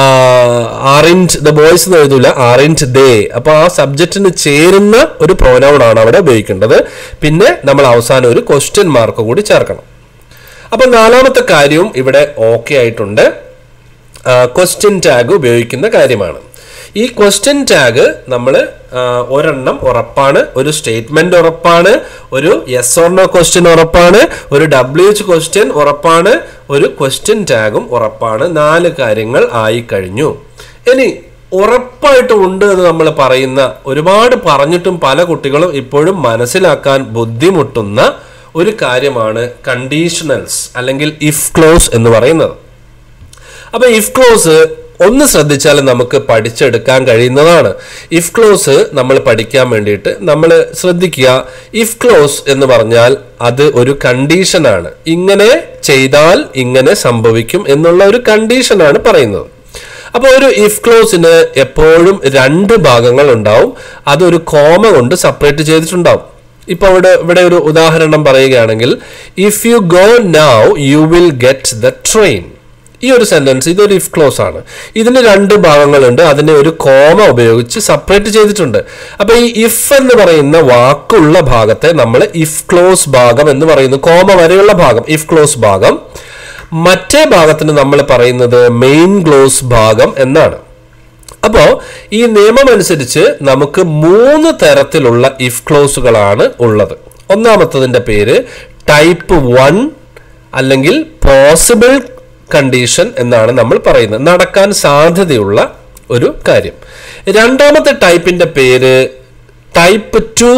ആറിൻറ്റ് ദ ബോയ്സ് എന്ന് എഴുതൂല, ആറിൻറ്റ് ദേ. അപ്പോൾ ആ സബ്ജക്റ്റിന് ചേരുന്ന ഒരു പ്രോനൗൺ ആണ് അവിടെ ഉപയോഗിക്കേണ്ടത്. പിന്നെ നമ്മൾ അവസാനം ഒരു ക്വസ്റ്റ്യൻ മാർക്ക് കൂടി ചേർക്കണം. അപ്പൊ നാലാമത്തെ കാര്യവും ഇവിടെ ഓക്കെ ആയിട്ടുണ്ട്. ക്വസ്റ്റ്യൻ ടാഗ് ഉപയോഗിക്കുന്ന കാര്യമാണ്. ഈ ക്വസ്റ്റ്യൻ ടാഗ് നമ്മൾ ഒരെണ്ണം ഉറപ്പാണ്, ഒരു സ്റ്റേറ്റ്മെന്റ് ഉറപ്പാണ്, ഒരു യെസ് ഓർ നോ ക്വസ്റ്റ്യൻ ഉറപ്പാണ്, ഒരു WH ക്വസ്റ്റ്യൻ ഉറപ്പാണ്, ഒരു ക്വസ്റ്റ്യൻ ടാഗും ഉറപ്പാണ്. 4 കാര്യങ്ങൾ ആയി കഴിഞ്ഞു. ഇനി ഉറപ്പായിട്ടും ഉണ്ട് എന്ന് നമ്മൾ പറയുന്ന, ഒരുപാട് പറഞ്ഞിട്ടും പല കുട്ടികളും ഇപ്പോഴും മനസ്സിലാക്കാൻ ബുദ്ധിമുട്ടുന്ന ഒരു കാര്യമാണ് കണ്ടീഷണൽസ് അല്ലെങ്കിൽ ഇഫ് ക്ലോസ് എന്ന് പറയുന്നത്. അപ്പൊ ഇഫ് ക്ലോസ് ഒന്ന് ശ്രദ്ധിച്ചാൽ നമുക്ക് പഠിച്ചെടുക്കാൻ കഴിയുന്നതാണ്. ഇഫ് ക്ലോസ് നമ്മൾ പഠിക്കാൻ വേണ്ടിയിട്ട് നമ്മൾ ശ്രദ്ധിക്കുക. ഇഫ് ക്ലോസ് എന്ന് പറഞ്ഞാൽ അത് ഒരു കണ്ടീഷനാണ്. ഇങ്ങനെ ചെയ്താൽ ഇങ്ങനെ സംഭവിക്കും എന്നുള്ള ഒരു കണ്ടീഷനാണ് പറയുന്നത്. അപ്പോൾ ഒരു ഇഫ് ക്ലോസിന് എപ്പോഴും 2 ഭാഗങ്ങൾ ഉണ്ടാവും. അതൊരു കോമ കൊണ്ട് സെപ്പറേറ്റ് ചെയ്തിട്ടുണ്ടാവും. ഇപ്പൊ ഇവിടെ ഒരു ഉദാഹരണം പറയുകയാണെങ്കിൽ, if you go now you will get the train. ഈ ഒരു സെന്റൻസ് ഇതൊരു ഇഫ് ക്ലോസ് ആണ്. ഇതിന് 2 ഭാഗങ്ങളുണ്ട്. അതിനെ ഒരു കോമ ഉപയോഗിച്ച് സെപ്പറേറ്റ് ചെയ്തിട്ടുണ്ട്. അപ്പൊ ഈ ഇഫ് എന്ന് പറയുന്ന വാക്കുള്ള ഭാഗത്തെ നമ്മൾ ഇഫ് ക്ലോസ് ഭാഗം എന്ന് പറയുന്നു. കോമ വരെയുള്ള ഭാഗം ഇഫ് ക്ലോസ് ഭാഗം. മറ്റേ ഭാഗത്തിന് നമ്മൾ പറയുന്നത് മെയിൻ ക്ലോസ് ഭാഗം എന്നാണ്. അപ്പോ ഈ നിയമം അനുസരിച്ച് നമുക്ക് 3 തരത്തിലുള്ള ഇഫ് ക്ലോസുകളാണ് ഉള്ളത്. ഒന്നാമത്തതിന്റെ പേര് ടൈപ്പ് 1 അല്ലെങ്കിൽ പോസിബിൾ കണ്ടീഷൻ എന്നാണ് നമ്മൾ പറയുന്നത്, നടക്കാൻ സാധ്യതയുള്ള ഒരു കാര്യം. രണ്ടാമത്തെ ടൈപ്പിന്റെ പേര് ടൈപ്പ് 2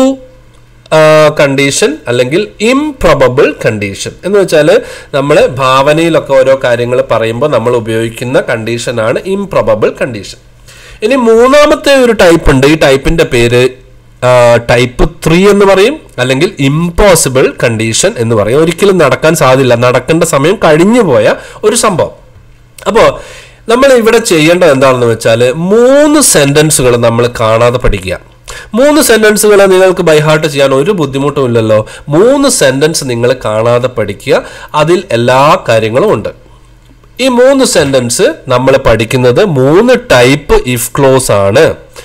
കണ്ടീഷൻ അല്ലെങ്കിൽ ഇംപ്രോബബിൾ കണ്ടീഷൻ എന്ന് വെച്ചാൽ നമ്മൾ ഭാവനയിലൊക്കെ ഓരോ കാര്യങ്ങൾ പറയുമ്പോൾ നമ്മൾ ഉപയോഗിക്കുന്ന കണ്ടീഷനാണ് ഇംപ്രോബബിൾ കണ്ടീഷൻ. ഇനി മൂന്നാമത്തെ ഒരു ടൈപ്പ് ഉണ്ട്. ഈ ടൈപ്പിന്റെ പേര് ടൈപ്പ് 3 എന്ന് പറയും, അല്ലെങ്കിൽ ഇംപോസിബിൾ കണ്ടീഷൻ എന്ന് പറയും. ഒരിക്കലും നടക്കാൻ സാധ്യല്ല, നടക്കേണ്ട സമയം കഴിഞ്ഞു പോയ ഒരു സംഭവം. അപ്പോൾ നമ്മൾ ഇവിടെ ചെയ്യേണ്ടത് എന്താണെന്ന് വെച്ചാൽ 3 സെന്റൻസുകൾ നമ്മൾ കാണാതെ പഠിക്കുക. 3 സെന്റൻസുകൾ നിങ്ങൾക്ക് ബൈഹാർട്ട് ചെയ്യാൻ ഒരു ബുദ്ധിമുട്ടും ഇല്ലല്ലോ. 3 സെന്റൻസ് നിങ്ങൾ കാണാതെ പഠിക്കുക. അതിൽ എല്ലാ കാര്യങ്ങളും ഉണ്ട്. ഈ 3 സെന്റൻസ് നമ്മൾ പഠിക്കുന്നത് 3 ടൈപ്പ് ഇഫ് ക്ലോസ് ആണ്.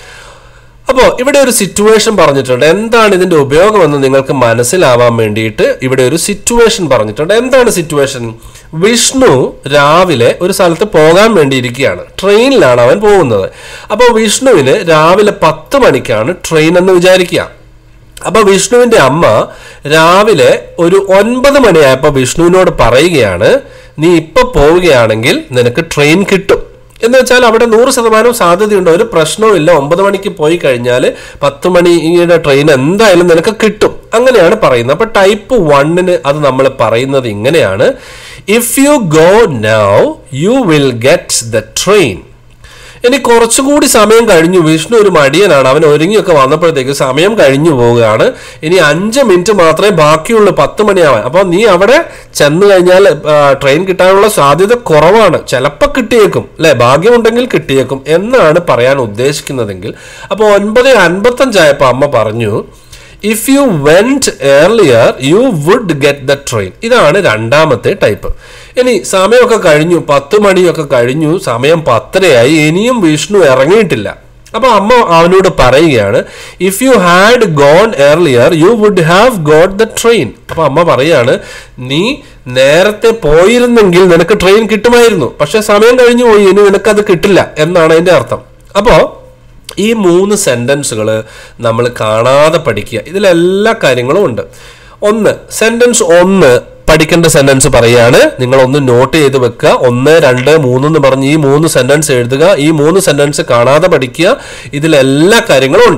അപ്പോൾ ഇവിടെ ഒരു സിറ്റുവേഷൻ പറഞ്ഞിട്ടുണ്ട്. എന്താണ് ഇതിന്റെ ഉപയോഗമെന്ന് നിങ്ങൾക്ക് മനസ്സിലാവാൻ വേണ്ടിയിട്ട് ഇവിടെ ഒരു സിറ്റുവേഷൻ പറഞ്ഞിട്ടുണ്ട്. എന്താണ് സിറ്റുവേഷൻ? വിഷ്ണു രാവിലെ ഒരു സ്ഥലത്ത് പോകാൻ വേണ്ടിയിരിക്കുകയാണ്. ട്രെയിനിലാണ് അവൻ പോകുന്നത്. അപ്പോൾ വിഷ്ണുവിന് രാവിലെ 10 മണിക്കാണ് ട്രെയിൻ എന്ന് വിചാരിക്കുക. അപ്പൊ വിഷ്ണുവിന്റെ അമ്മ രാവിലെ ഒരു 9 മണിയായപ്പോൾ വിഷ്ണുവിനോട് പറയുകയാണ്, നീ ഇപ്പൊ പോവുകയാണെങ്കിൽ നിനക്ക് ട്രെയിൻ കിട്ടും. എന്ന് വെച്ചാൽ അവിടെ 100% സാധ്യതയുണ്ട്, ഒരു പ്രശ്നവും ഇല്ല. 9 മണിക്ക് പോയി കഴിഞ്ഞാൽ 10 മണിയുടെ ട്രെയിൻ എന്തായാലും നിനക്ക് കിട്ടും. അങ്ങനെയാണ് പറയുന്നത്. അപ്പൊ ടൈപ്പ് 1ന് അത് നമ്മൾ പറയുന്നത് ഇങ്ങനെയാണ്: if you go now you will get the train. ഇനി കുറച്ചുകൂടി സമയം കഴിഞ്ഞു. വിഷ്ണു ഒരു മടിയനാണ്. അവൻ ഒരുങ്ങിയൊക്കെ വന്നപ്പോഴത്തേക്ക് സമയം കഴിഞ്ഞു പോവുകയാണ്. ഇനി 5 മിനിറ്റ് മാത്രമേ ബാക്കിയുള്ളൂ 10 മണിയാവാൻ. അപ്പോൾ നീ അവിടെ ചെന്ന് കഴിഞ്ഞാൽ ട്രെയിൻ കിട്ടാനുള്ള സാധ്യത കുറവാണ്. ചിലപ്പോൾ കിട്ടിയേക്കും, അല്ലെ, ഭാഗ്യമുണ്ടെങ്കിൽ കിട്ടിയേക്കും എന്നാണ് പറയാൻ ഉദ്ദേശിക്കുന്നതെങ്കിൽ. അപ്പോൾ 9:55 ആയപ്പോൾ അമ്മ പറഞ്ഞു, if you went earlier you would get the train. ഇതാണ് രണ്ടാമത്തെ ടൈപ്പ്. ഇനി സമയമൊക്കെ കഴിഞ്ഞു, 10 മണിയൊക്കെ കഴിഞ്ഞു, സമയം 10:30 ഇനിയും വിഷ്ണു ഇറങ്ങിയിട്ടില്ല. അപ്പൊ അമ്മ അവനോട് പറയുകയാണ്, if you had gone earlier you would have got the train. അപ്പൊ അമ്മ പറയാണ്, നീ നേരത്തെ പോയിരുന്നെങ്കിൽ നിനക്ക് ട്രെയിൻ കിട്ടുമായിരുന്നു, പക്ഷെ സമയം കഴിഞ്ഞു പോയി, ഇനി നിനക്കത് കിട്ടില്ല എന്നാണ് അതിന്റെ അർത്ഥം. അപ്പോ ഈ 3 സെന്റൻസുകൾ നമ്മൾ കാണാതെ പഠിക്കുക. ഇതിലെല്ലാ കാര്യങ്ങളും ഉണ്ട്. സെന്റൻസ് 1 പഠിക്കേണ്ട സെന്റൻസ് പറയാണ്. നിങ്ങൾ ഒന്ന് നോട്ട് ചെയ്ത് വെക്കുക. 1, 2, 3 എന്ന് പറഞ്ഞ് ഈ 3 സെന്റൻസ് എഴുതുക. ഈ 3 സെന്റൻസ് കാണാതെ പഠിക്കുക. ഇതിലെല്ലാ കാര്യങ്ങളും ഉണ്ട്.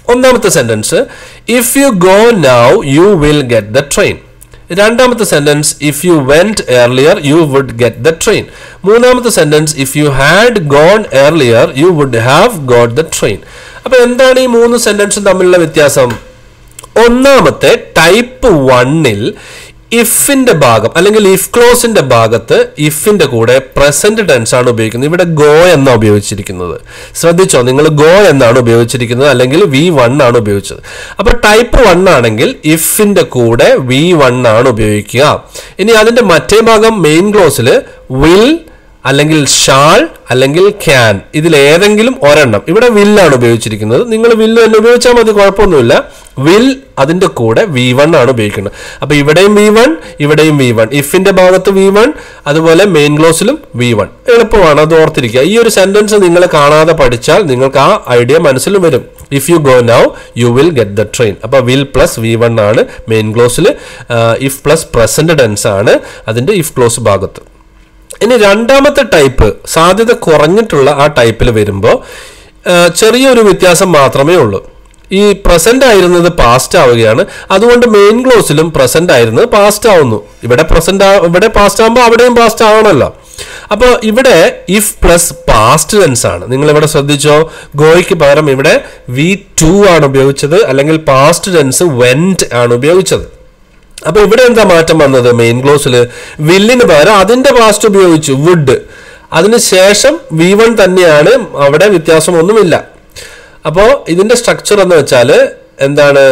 ഒന്നാമത്തെ sentence if you go now you will get the train. രണ്ടാമത്തെ sentence if you went earlier you would get the train. മൂന്നാമത്തെ sentence if you had gone earlier you would have got the train. അപ്പോൾ എന്താണ് ഈ മൂന്ന് സെന്റൻസും തമ്മിലുള്ള വ്യത്യാസം? ഒന്നാമത്തെ type 1ൽ ഇഫിന്റെ ഭാഗം അല്ലെങ്കിൽ ഇഫ് ക്ലോസിന്റെ ഭാഗത്ത് ഇഫിന്റെ കൂടെ പ്രസന്റ് ടെൻസ് ആണ് ഉപയോഗിക്കുന്നത്. ഇവിടെ ഗോ എന്നാണ് ഉപയോഗിച്ചിരിക്കുന്നത്. ശ്രദ്ധിച്ചോ, നിങ്ങൾ ഗോ എന്നാണ് ഉപയോഗിച്ചിരിക്കുന്നത് അല്ലെങ്കിൽ V1 ആണ് ഉപയോഗിച്ചത്. അപ്പൊ ടൈപ്പ് 1 ആണെങ്കിൽ ഇഫിന്റെ കൂടെ V1 ആണ് ഉപയോഗിക്കുക. ഇനി അതിന്റെ മറ്റേ ഭാഗം മെയിൻ ക്ലോസിൽ വിൽ അല്ലെങ്കിൽ ഷാൾ അല്ലെങ്കിൽ ക്യാൻ, ഇതിലേതെങ്കിലും ഒരെണ്ണം. ഇവിടെ വില്ലാണ് ഉപയോഗിച്ചിരിക്കുന്നത്. നിങ്ങൾ വില്ല് തന്നെ ഉപയോഗിച്ചാൽ മതി, കുഴപ്പമൊന്നുമില്ല. വിൽ അതിന്റെ കൂടെ V1 ആണ് ഉപയോഗിക്കുന്നത്. അപ്പൊ ഇവിടെയും V1, ഇവിടെയും V1. ഇഫിന്റെ ഭാഗത്ത് V1, അതുപോലെ മെയിൻ ക്ലോസിലും V1. എളുപ്പമാണ്, അത് ഓർത്തിരിക്കുക. ഈ ഒരു സെന്റൻസ് നിങ്ങൾ കാണാതെ പഠിച്ചാൽ നിങ്ങൾക്ക് ആ ഐഡിയ മനസ്സിൽ വരും. If you go now you will get the train. അപ്പൊ വിൽ പ്ലസ് V1 ആണ് മെയിൻ ക്ലോസിൽ. ഇഫ് പ്ലസ് പ്രസന്റ് ടെൻസ് ആണ് അതിന്റെ ഇഫ് ക്ലോസ് ഭാഗത്ത്. ഇനി രണ്ടാമത്തെ ടൈപ്പ് സാധ്യത കുറഞ്ഞിട്ടുള്ള ആ ടൈപ്പിൽ വരുമ്പോൾ ചെറിയൊരു വ്യത്യാസം മാത്രമേ ഉള്ളൂ. ഈ പ്രസന്റ് ആയിരുന്നത് പാസ്റ്റ് ആവുകയാണ്. അതുകൊണ്ട് മെയിൻ ക്ലോസിലും പ്രസന്റ് ആയിരുന്നത് പാസ്റ്റ് ആവുന്നു. ഇവിടെ പാസ്റ്റ് ആകുമ്പോൾ അവിടെയും പാസ്റ്റ് ആവണമല്ലോ. അപ്പോൾ ഇവിടെ ഇഫ് പ്ലസ് പാസ്റ്റ് ടെൻസ് ആണ്. നിങ്ങൾ ഇവിടെ ശ്രദ്ധിച്ചോ, ഗോയ്ക്ക് പകരം ഇവിടെ V2 ആണ് ഉപയോഗിച്ചത്, അല്ലെങ്കിൽ പാസ്റ്റ് ടെൻസ് വെന്റ് ആണ് ഉപയോഗിച്ചത്. അപ്പൊ ഇവിടെ എന്താ മാറ്റം വന്നത്? മെയിൻ ക്ലോസിൽ വില്ലിന് പകരം അതിന്റെ പാസ്റ്റ് ഉപയോഗിച്ചു, വുഡ്. അതിനുശേഷം V1 തന്നെയാണ്, അവിടെ വ്യത്യാസമൊന്നുമില്ല. അപ്പോൾ ഇതിന്റെ സ്ട്രക്ചർ എന്ന് വെച്ചാൽ എന്താണ്?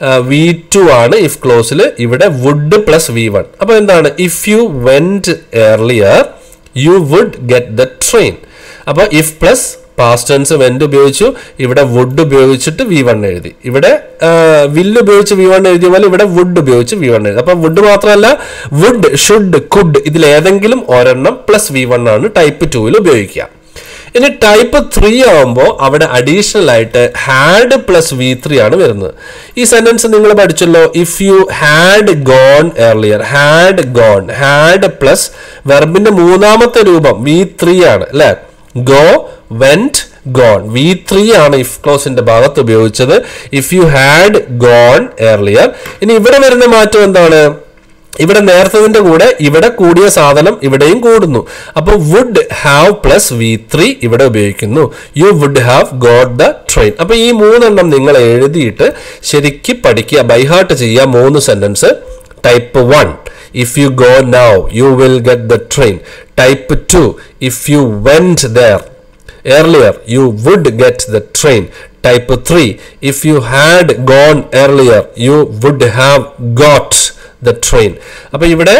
V2 ആണ് ഇഫ് ക്ലോസിൽ, ഇവിടെ വുഡ് പ്ലസ് V1. അപ്പൊ എന്താണ്? If you went earlier you would get the train. അപ്പൊ if plus past tense went ഉപയോഗിച്ചു, ഇവിടെ വുഡ് ഉപയോഗിച്ചിട്ട് V1 എഴുതി. ഇവിടെ വില്ല് ഉപയോഗിച്ച് V1 എഴുതിയ പോലെ ഇവിടെ വുഡ് ഉപയോഗിച്ച് V1 എഴുതി. അപ്പൊ വുഡ് മാത്രമല്ല, വുഡ്, ഷുഡ്, കുഡ്, ഇതിലേതെങ്കിലും ഒരെണ്ണം പ്ലസ് V1 ആണ് ടൈപ്പ് 2ൽ ഉപയോഗിക്കുക. ഇനി ടൈപ്പ് 3 ആവുമ്പോൾ അവിടെ അഡീഷണൽ ആയിട്ട് ഹാഡ് പ്ലസ് V3 ആണ് വരുന്നത്. ഈ സെന്റൻസ് നിങ്ങൾ പഠിച്ചല്ലോ. If you had gone earlier, had gone, had plus വെർബിന്റെ മൂന്നാമത്തെ രൂപം V3 ആണ് അല്ലെ. ഗോ, വെന്റ്, ഗോൺ, V3 ആണ് ഇഫ് ക്ലോസിന്റെ ഭാഗത്ത് ഉപയോഗിച്ചത്. If you had gone earlier. ഇനി ഇവിടെ വരുന്ന മാറ്റം എന്താണ്? ഇവിടെ നേരത്തതിന്റെ കൂടെ ഇവിടെ കൂടിയ സാധനം ഇവിടെയും കൂടുന്നു. അപ്പോൾ വുഡ് ഹാവ് പ്ലസ് V3 ഇവിടെ ഉപയോഗിക്കുന്നു. You would have got the train. അപ്പൊ ഈ മൂന്നെണ്ണം നിങ്ങൾ എഴുതിയിട്ട് ശരിക്കും പഠിക്കുക, ബൈഹാർട്ട് ചെയ്യുക. 3 sentence. Type 1 if you go now you will get the train. Type 2 if you went there earlier you would get the train. Type 3 if you had gone earlier you would have got the train. അപ്പോൾ ഇവിടെ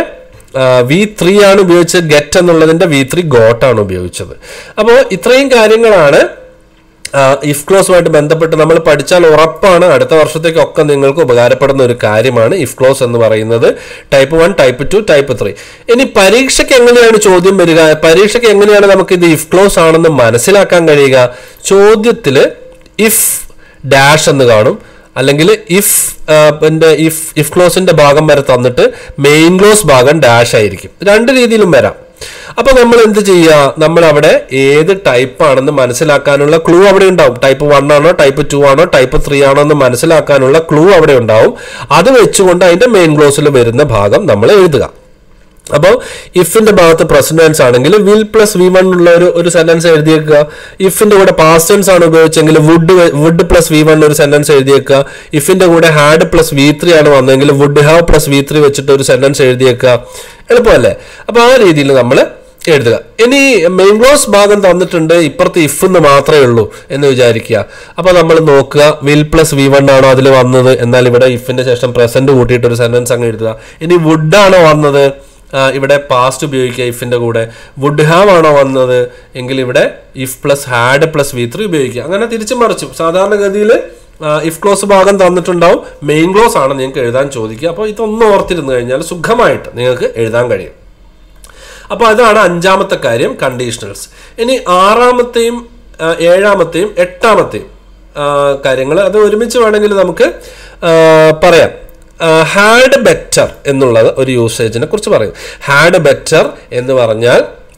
V3 ആണ് ഉപയോഗിച്ചത്. Get എന്നുള്ളതിന്റെ V3 got ആണ് ഉപയോഗിച്ചത്. അപ്പോൾ ഇത്രയും കാര്യങ്ങളാണ് ഇഫ് ക്ലോസുമായിട്ട് ബന്ധപ്പെട്ട് നമ്മൾ പഠിച്ചാൽ ഉറപ്പാണ് അടുത്ത വർഷത്തേക്കൊക്കെ നിങ്ങൾക്ക് ഉപകാരപ്പെടുന്ന ഒരു കാര്യമാണ് ഇഫ് ക്ലോസ് എന്ന് പറയുന്നത്. Type 1, type 2, type 3. ഇനി പരീക്ഷയ്ക്ക് എങ്ങനെയാണ് ചോദ്യം വരിക? പരീക്ഷയ്ക്ക് എങ്ങനെയാണ് നമുക്ക് ഇത് ഇഫ് ക്ലോസ് ആണെന്ന് മനസ്സിലാക്കാൻ കഴിയുക? ചോദ്യത്തിൽ ഇഫ് ഡാഷ് എന്ന് കാണും, അല്ലെങ്കിൽ ഇഫ് ക്ലോസിന്റെ ഭാഗം വരെ തന്നിട്ട് മെയിൻ ക്ലോസ് ഭാഗം ഡാഷ് ആയിരിക്കും. 2 രീതിയിലും വരാം. അപ്പൊ നമ്മൾ എന്ത് ചെയ്യുക? നമ്മൾ അവിടെ ഏത് ടൈപ്പ് ആണെന്ന് മനസ്സിലാക്കാനുള്ള ക്ലൂ അവിടെ ഉണ്ടാവും. ടൈപ്പ് 1 ആണോ, ടൈപ്പ് 2 ആണോ, ടൈപ്പ് 3 ആണോ എന്ന് മനസ്സിലാക്കാനുള്ള ക്ലൂ അവിടെ ഉണ്ടാവും. അത് വെച്ചുകൊണ്ട് അതിന്റെ മെയിൻ ക്ലോസിൽ വരുന്ന ഭാഗം നമ്മൾ എഴുതുക. അപ്പോൾ ഇഫിന്റെ ഭാഗത്ത് പ്രസന്റ് ടെൻസ് ആണെങ്കിൽ വിൽ പ്ലസ് V1 ഉള്ള ഒരു സെന്റൻസ് എഴുതിയേക്കുക. ഇഫിന്റെ കൂടെ പാസ്റ്റ് ടെൻസ് ആണ് ഉപയോഗിച്ചെങ്കിൽ വുഡ് പ്ലസ് V1 ഒരു സെന്റൻസ് എഴുതിയേക്കുക. ഇഫിന്റെ കൂടെ ഹാഡ് പ്ലസ് V3 ആണ് വന്നെങ്കിൽ വുഡ് ഹാവ് പ്ലസ് V3 വെച്ചിട്ട് ഒരു സെന്റൻസ് എഴുതിയേക്കുക. എളുപ്പമല്ലേ? അപ്പൊ ആ രീതിയിൽ നമ്മൾ എഴുതുക. ഇനി മെയിൻ ക്ലോസ് ഭാഗം തന്നിട്ടുണ്ട്, ഇപ്പുറത്ത് ഇഫ് എന്ന് മാത്രമേ ഉള്ളൂ എന്ന് വിചാരിക്കുക. അപ്പൊ നമ്മൾ നോക്കുക, വിൽ പ്ലസ് V1 ആണോ അതിൽ വന്നത്? എന്നാൽ ഇവിടെ ഇഫിന്റെ ശേഷം പ്രസന്റ് കൂട്ടിയിട്ട് ഒരു സെന്റൻസ് അങ്ങ് എഴുതുക. ഇനി വുഡ് ആണോ വന്നത്? ഇവിടെ പാസ്റ്റ് ഉപയോഗിക്കുക ഇഫിന്റെ കൂടെ. വുഡ് ഹാവ് ആണോ വന്നത് എങ്കിൽ ഇവിടെ if plus had plus V3 ഉപയോഗിക്കുക. അങ്ങനെ തിരിച്ചു മറിച്ചും സാധാരണഗതിയിൽ ഇഫ് ക്ലോസ് ഭാഗം തന്നിട്ടുണ്ടാവും, മെയിൻ ക്ലോസ് ആണ് നിങ്ങൾക്ക് എഴുതാൻ ചോദിക്കുക. അപ്പോൾ ഇതൊന്നും ഓർത്തിരുന്നു കഴിഞ്ഞാൽ സുഖമായിട്ട് നിങ്ങൾക്ക് എഴുതാൻ കഴിയും. അപ്പോൾ അതാണ് 5ാമത്തെ കാര്യം, കണ്ടീഷണൽസ്. ഇനി 6ാമത്തെയും 7ാമത്തെയും 8ാമത്തെയും കാര്യങ്ങൾ അത് ഒരുമിച്ച് വേണമെങ്കിൽ നമുക്ക് പറയാം. ഹാഡ് ബെറ്റർ എന്നുള്ളത് ഒരു യൂസേജിനെ കുറിച്ച് പറയും. ഹാഡ് ബെറ്റർ എന്ന് പറഞ്ഞാൽ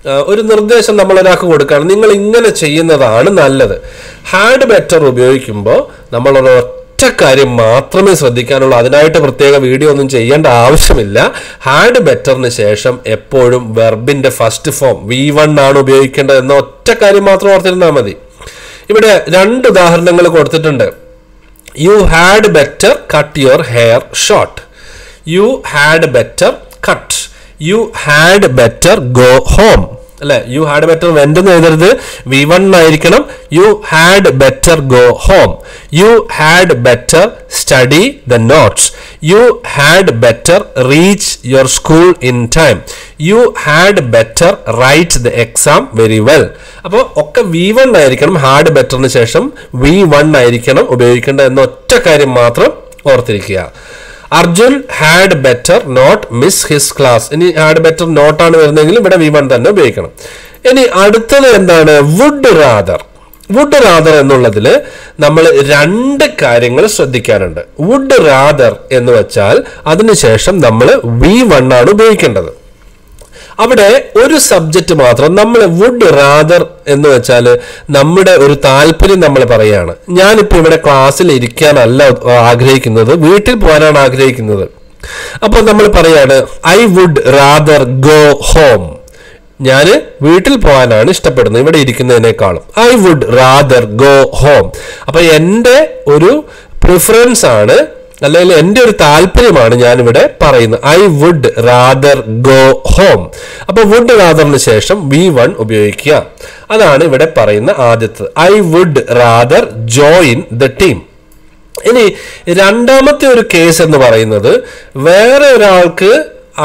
ഒരു നിർദ്ദേശം നമ്മൾ ഒരാൾക്ക് കൊടുക്കുകയാണ്, നിങ്ങൾ ഇങ്ങനെ ചെയ്യുന്നതാണ് നല്ലത്. ഹാഡ് ബെറ്റർ ഉപയോഗിക്കുമ്പോൾ നമ്മൾ ഒറ്റ കാര്യം മാത്രമേ ശ്രദ്ധിക്കാനുള്ളൂ. അതിനായിട്ട് പ്രത്യേക വീഡിയോ ഒന്നും ചെയ്യേണ്ട ആവശ്യമില്ല. ഹാഡ് ബെറ്ററിന് ശേഷം എപ്പോഴും വെർബിന്റെ ഫസ്റ്റ് ഫോം V1 ആണ് ഉപയോഗിക്കേണ്ടത് എന്ന ഒറ്റ കാര്യം മാത്രം ഓർത്തിരുന്നാൽ മതി. ഇവിടെ 2 ഉദാഹരണങ്ങൾ കൊടുത്തിട്ടുണ്ട്. You had better cut your hair short. You had better cut. You had better go home. അല്ലെ, യു ഹാഡ് ബെറ്റർ വെന്റ് എന്ന് എഴുതരുത്, V1 ആയിരിക്കണം. You had better go home. You had better study the notes. You had better reach your school in time. You had better write the exam very well. അപ്പോൾ ഒക്കെ V1 ആയിരിക്കണം. Had ബെറ്ററിന് ശേഷം V1 ആയിരിക്കണം ഉപയോഗിക്കേണ്ടത് എന്ന ഒറ്റ കാര്യം മാത്രം ഓർത്തിരിക്കുക. Arjun had better not miss his class. ഇനി ഹാഡ് ബെറ്റർ നോട്ട് ആണ് വരുന്നതെങ്കിൽ ഇവിടെ V1 തന്നെ ഉപയോഗിക്കണം. ഇനി അടുത്തത് എന്താണ്? Would rather. വുഡ് റാദർ എന്നുള്ളതിൽ നമ്മൾ 2 കാര്യങ്ങൾ ശ്രദ്ധിക്കാനുണ്ട്. വുഡ് റാദർ എന്ന് വെച്ചാൽ അതിനുശേഷം നമ്മൾ V1 ആണ് ഉപയോഗിക്കേണ്ടത്. അവിടെ ഒരു സബ്ജക്റ്റ് മാത്രം. നമ്മൾ വുഡ് റാദർ എന്ന് വെച്ചാൽ നമ്മുടെ ഒരു താല്പര്യം നമ്മൾ പറയാണ്. ഞാനിപ്പോൾ ഇവിടെ ക്ലാസ്സിൽ ഇരിക്കാനല്ല ആഗ്രഹിക്കുന്നത്, വീട്ടിൽ പോകാനാണ് ആഗ്രഹിക്കുന്നത്. അപ്പോൾ നമ്മൾ പറയാണ് I would rather go home. ഞാൻ വീട്ടിൽ പോകാനാണ് ഇഷ്ടപ്പെടുന്നത് ഇവിടെ ഇരിക്കുന്നതിനേക്കാളും. I would rather go home. അപ്പൊ എൻ്റെ ഒരു പ്രിഫറൻസ് ആണ്, അല്ലെങ്കിൽ എൻ്റെ ഒരു താല്പര്യമാണ് ഞാനിവിടെ പറയുന്നത്. I would rather go home. അപ്പൊ വുഡ് റാദറിന് ശേഷം V1 ഉപയോഗിക്കുക. അതാണ് ഇവിടെ പറയുന്ന ആദ്യത്തെ. I would rather join the team. ഇനി രണ്ടാമത്തെ ഒരു കേസ് എന്ന് പറയുന്നത് വേറെ ഒരാൾക്ക്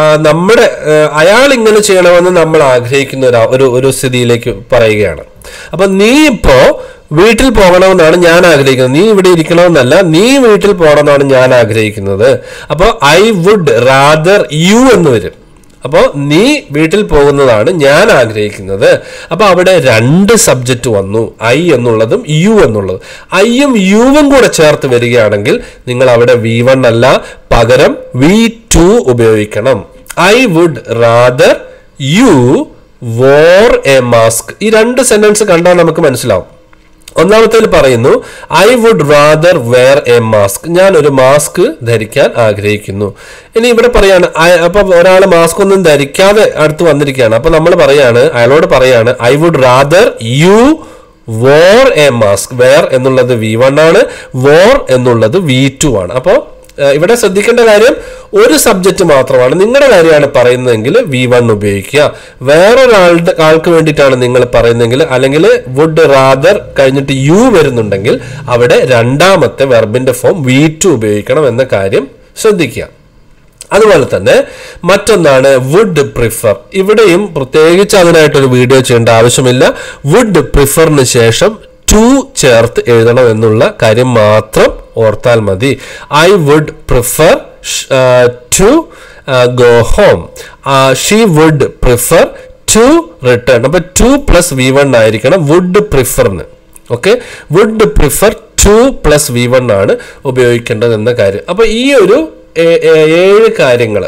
അയാൾ ഇങ്ങനെ ചെയ്യണമെന്ന് നമ്മൾ ആഗ്രഹിക്കുന്ന ഒരു സ്ഥിതിയിലേക്ക് പറയുകയാണ്. അപ്പൊ നീ ഇപ്പോ വീട്ടിൽ പോകണമെന്നാണ് ഞാൻ ആഗ്രഹിക്കുന്നത്, നീ ഇവിടെ ഇരിക്കണമെന്നല്ല, നീ വീട്ടിൽ പോകണമെന്നാണ് ഞാൻ ആഗ്രഹിക്കുന്നത്. അപ്പോൾ ഐ വുഡ് റാദർ യു എന്ന് വരും. അപ്പോൾ നീ വീട്ടിൽ പോകുന്നതാണ് ഞാൻ ആഗ്രഹിക്കുന്നത്. അപ്പൊ അവിടെ 2 സബ്ജക്റ്റ് വന്നു, ഐ എന്നുള്ളതും യു എന്നുള്ളതും. ഐയും യുവും കൂടെ ചേർത്ത് വരികയാണെങ്കിൽ നിങ്ങൾ അവിടെ V1 അല്ല, പകരം V2 ഉപയോഗിക്കണം. I would rather you wore a mask. ഈ 2 സെന്റൻസ് കണ്ടാൽ നമുക്ക് മനസ്സിലാവും. ഒന്നാമത്തേൽ പറയുന്നു I would rather wear a mask. ഞാൻ ഒരു മാസ്ക് ധരിക്കാൻ ആഗ്രഹിക്കുന്നു. ഇനി ഇവിടെ പറയാണ്, അപ്പൊ ഒരാൾ മാസ്ക് ഒന്നും ധരിക്കാതെ അടുത്ത് വന്നിരിക്കുകയാണ്. അപ്പൊ നമ്മൾ പറയാണ്, അയാളോട് പറയാണ് I would rather you wore a mask. Wear എന്നുള്ളത് V1 ആണ്, വോർ എന്നുള്ളത് V2 ആണ്. അപ്പോൾ ഇവിടെ ശ്രദ്ധിക്കേണ്ട കാര്യം ഒരു സബ്ജക്റ്റ് മാത്രമാണ്. നിങ്ങളുടെ കാര്യമാണ് പറയുന്നതെങ്കിൽ V1 ഉപയോഗിക്കുക. ആൾക്ക് വേണ്ടിയിട്ടാണ് നിങ്ങൾ പറയുന്നതെങ്കിൽ, അല്ലെങ്കിൽ വുഡ് റാദർ കഴിഞ്ഞിട്ട് യു വരുന്നുണ്ടെങ്കിൽ അവിടെ രണ്ടാമത്തെ വെർബിന്റെ ഫോം V2 ഉപയോഗിക്കണം എന്ന കാര്യം ശ്രദ്ധിക്കുക. അതുപോലെ തന്നെ മറ്റൊന്നാണ് വുഡ് പ്രിഫർ. ഇവിടെയും പ്രത്യേകിച്ച് അതിനായിട്ടൊരു വീഡിയോ ചെയ്യേണ്ട ആവശ്യമില്ല. വുഡ് പ്രിഫറിന് ശേഷം ടു ചേർത്ത് എഴുതണം എന്നുള്ള കാര്യം മാത്രം ഓർത്താൽ മതി. I would prefer to go home. She would prefer to return. അപ്പൊ 2 + V1 ആയിരിക്കണം വുഡ് പ്രിഫറിന്. ഓക്കെ, വുഡ് പ്രിഫർ 2 + V1 ആണ് ഉപയോഗിക്കേണ്ടത് എന്ന കാര്യം. അപ്പൊ ഈ ഒരു 7 കാര്യങ്ങൾ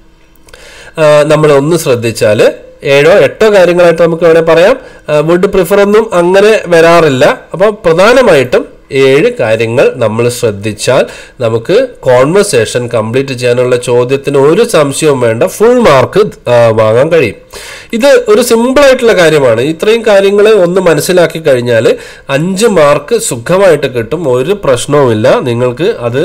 നമ്മൾ ഒന്ന് ശ്രദ്ധിച്ചാൽ 7 or 8 കാര്യങ്ങളായിട്ട് നമുക്ക് വേണേൽ പറയാം. വുഡ് പ്രിഫർ ഒന്നും അങ്ങനെ വരാറില്ല. അപ്പോൾ പ്രധാനമായിട്ടും 7 കാര്യങ്ങൾ നമ്മൾ ശ്രദ്ധിച്ചാൽ നമുക്ക് കോൺവെർസേഷൻ കംപ്ലീറ്റ് ചെയ്യാനുള്ള ചോദ്യത്തിന് ഒരു സംശയവും വേണ്ട, ഫുൾ മാർക്ക് വാങ്ങാൻ കഴിയും. ഇത് ഒരു സിമ്പിൾ ആയിട്ടുള്ള കാര്യമാണ്. ഇത്രയും കാര്യങ്ങൾ ഒന്ന് മനസ്സിലാക്കി കഴിഞ്ഞാൽ 5 മാർക്ക് സുഖമായിട്ട് കിട്ടും. ഒരു പ്രശ്നവുമില്ല. നിങ്ങൾക്ക് അത്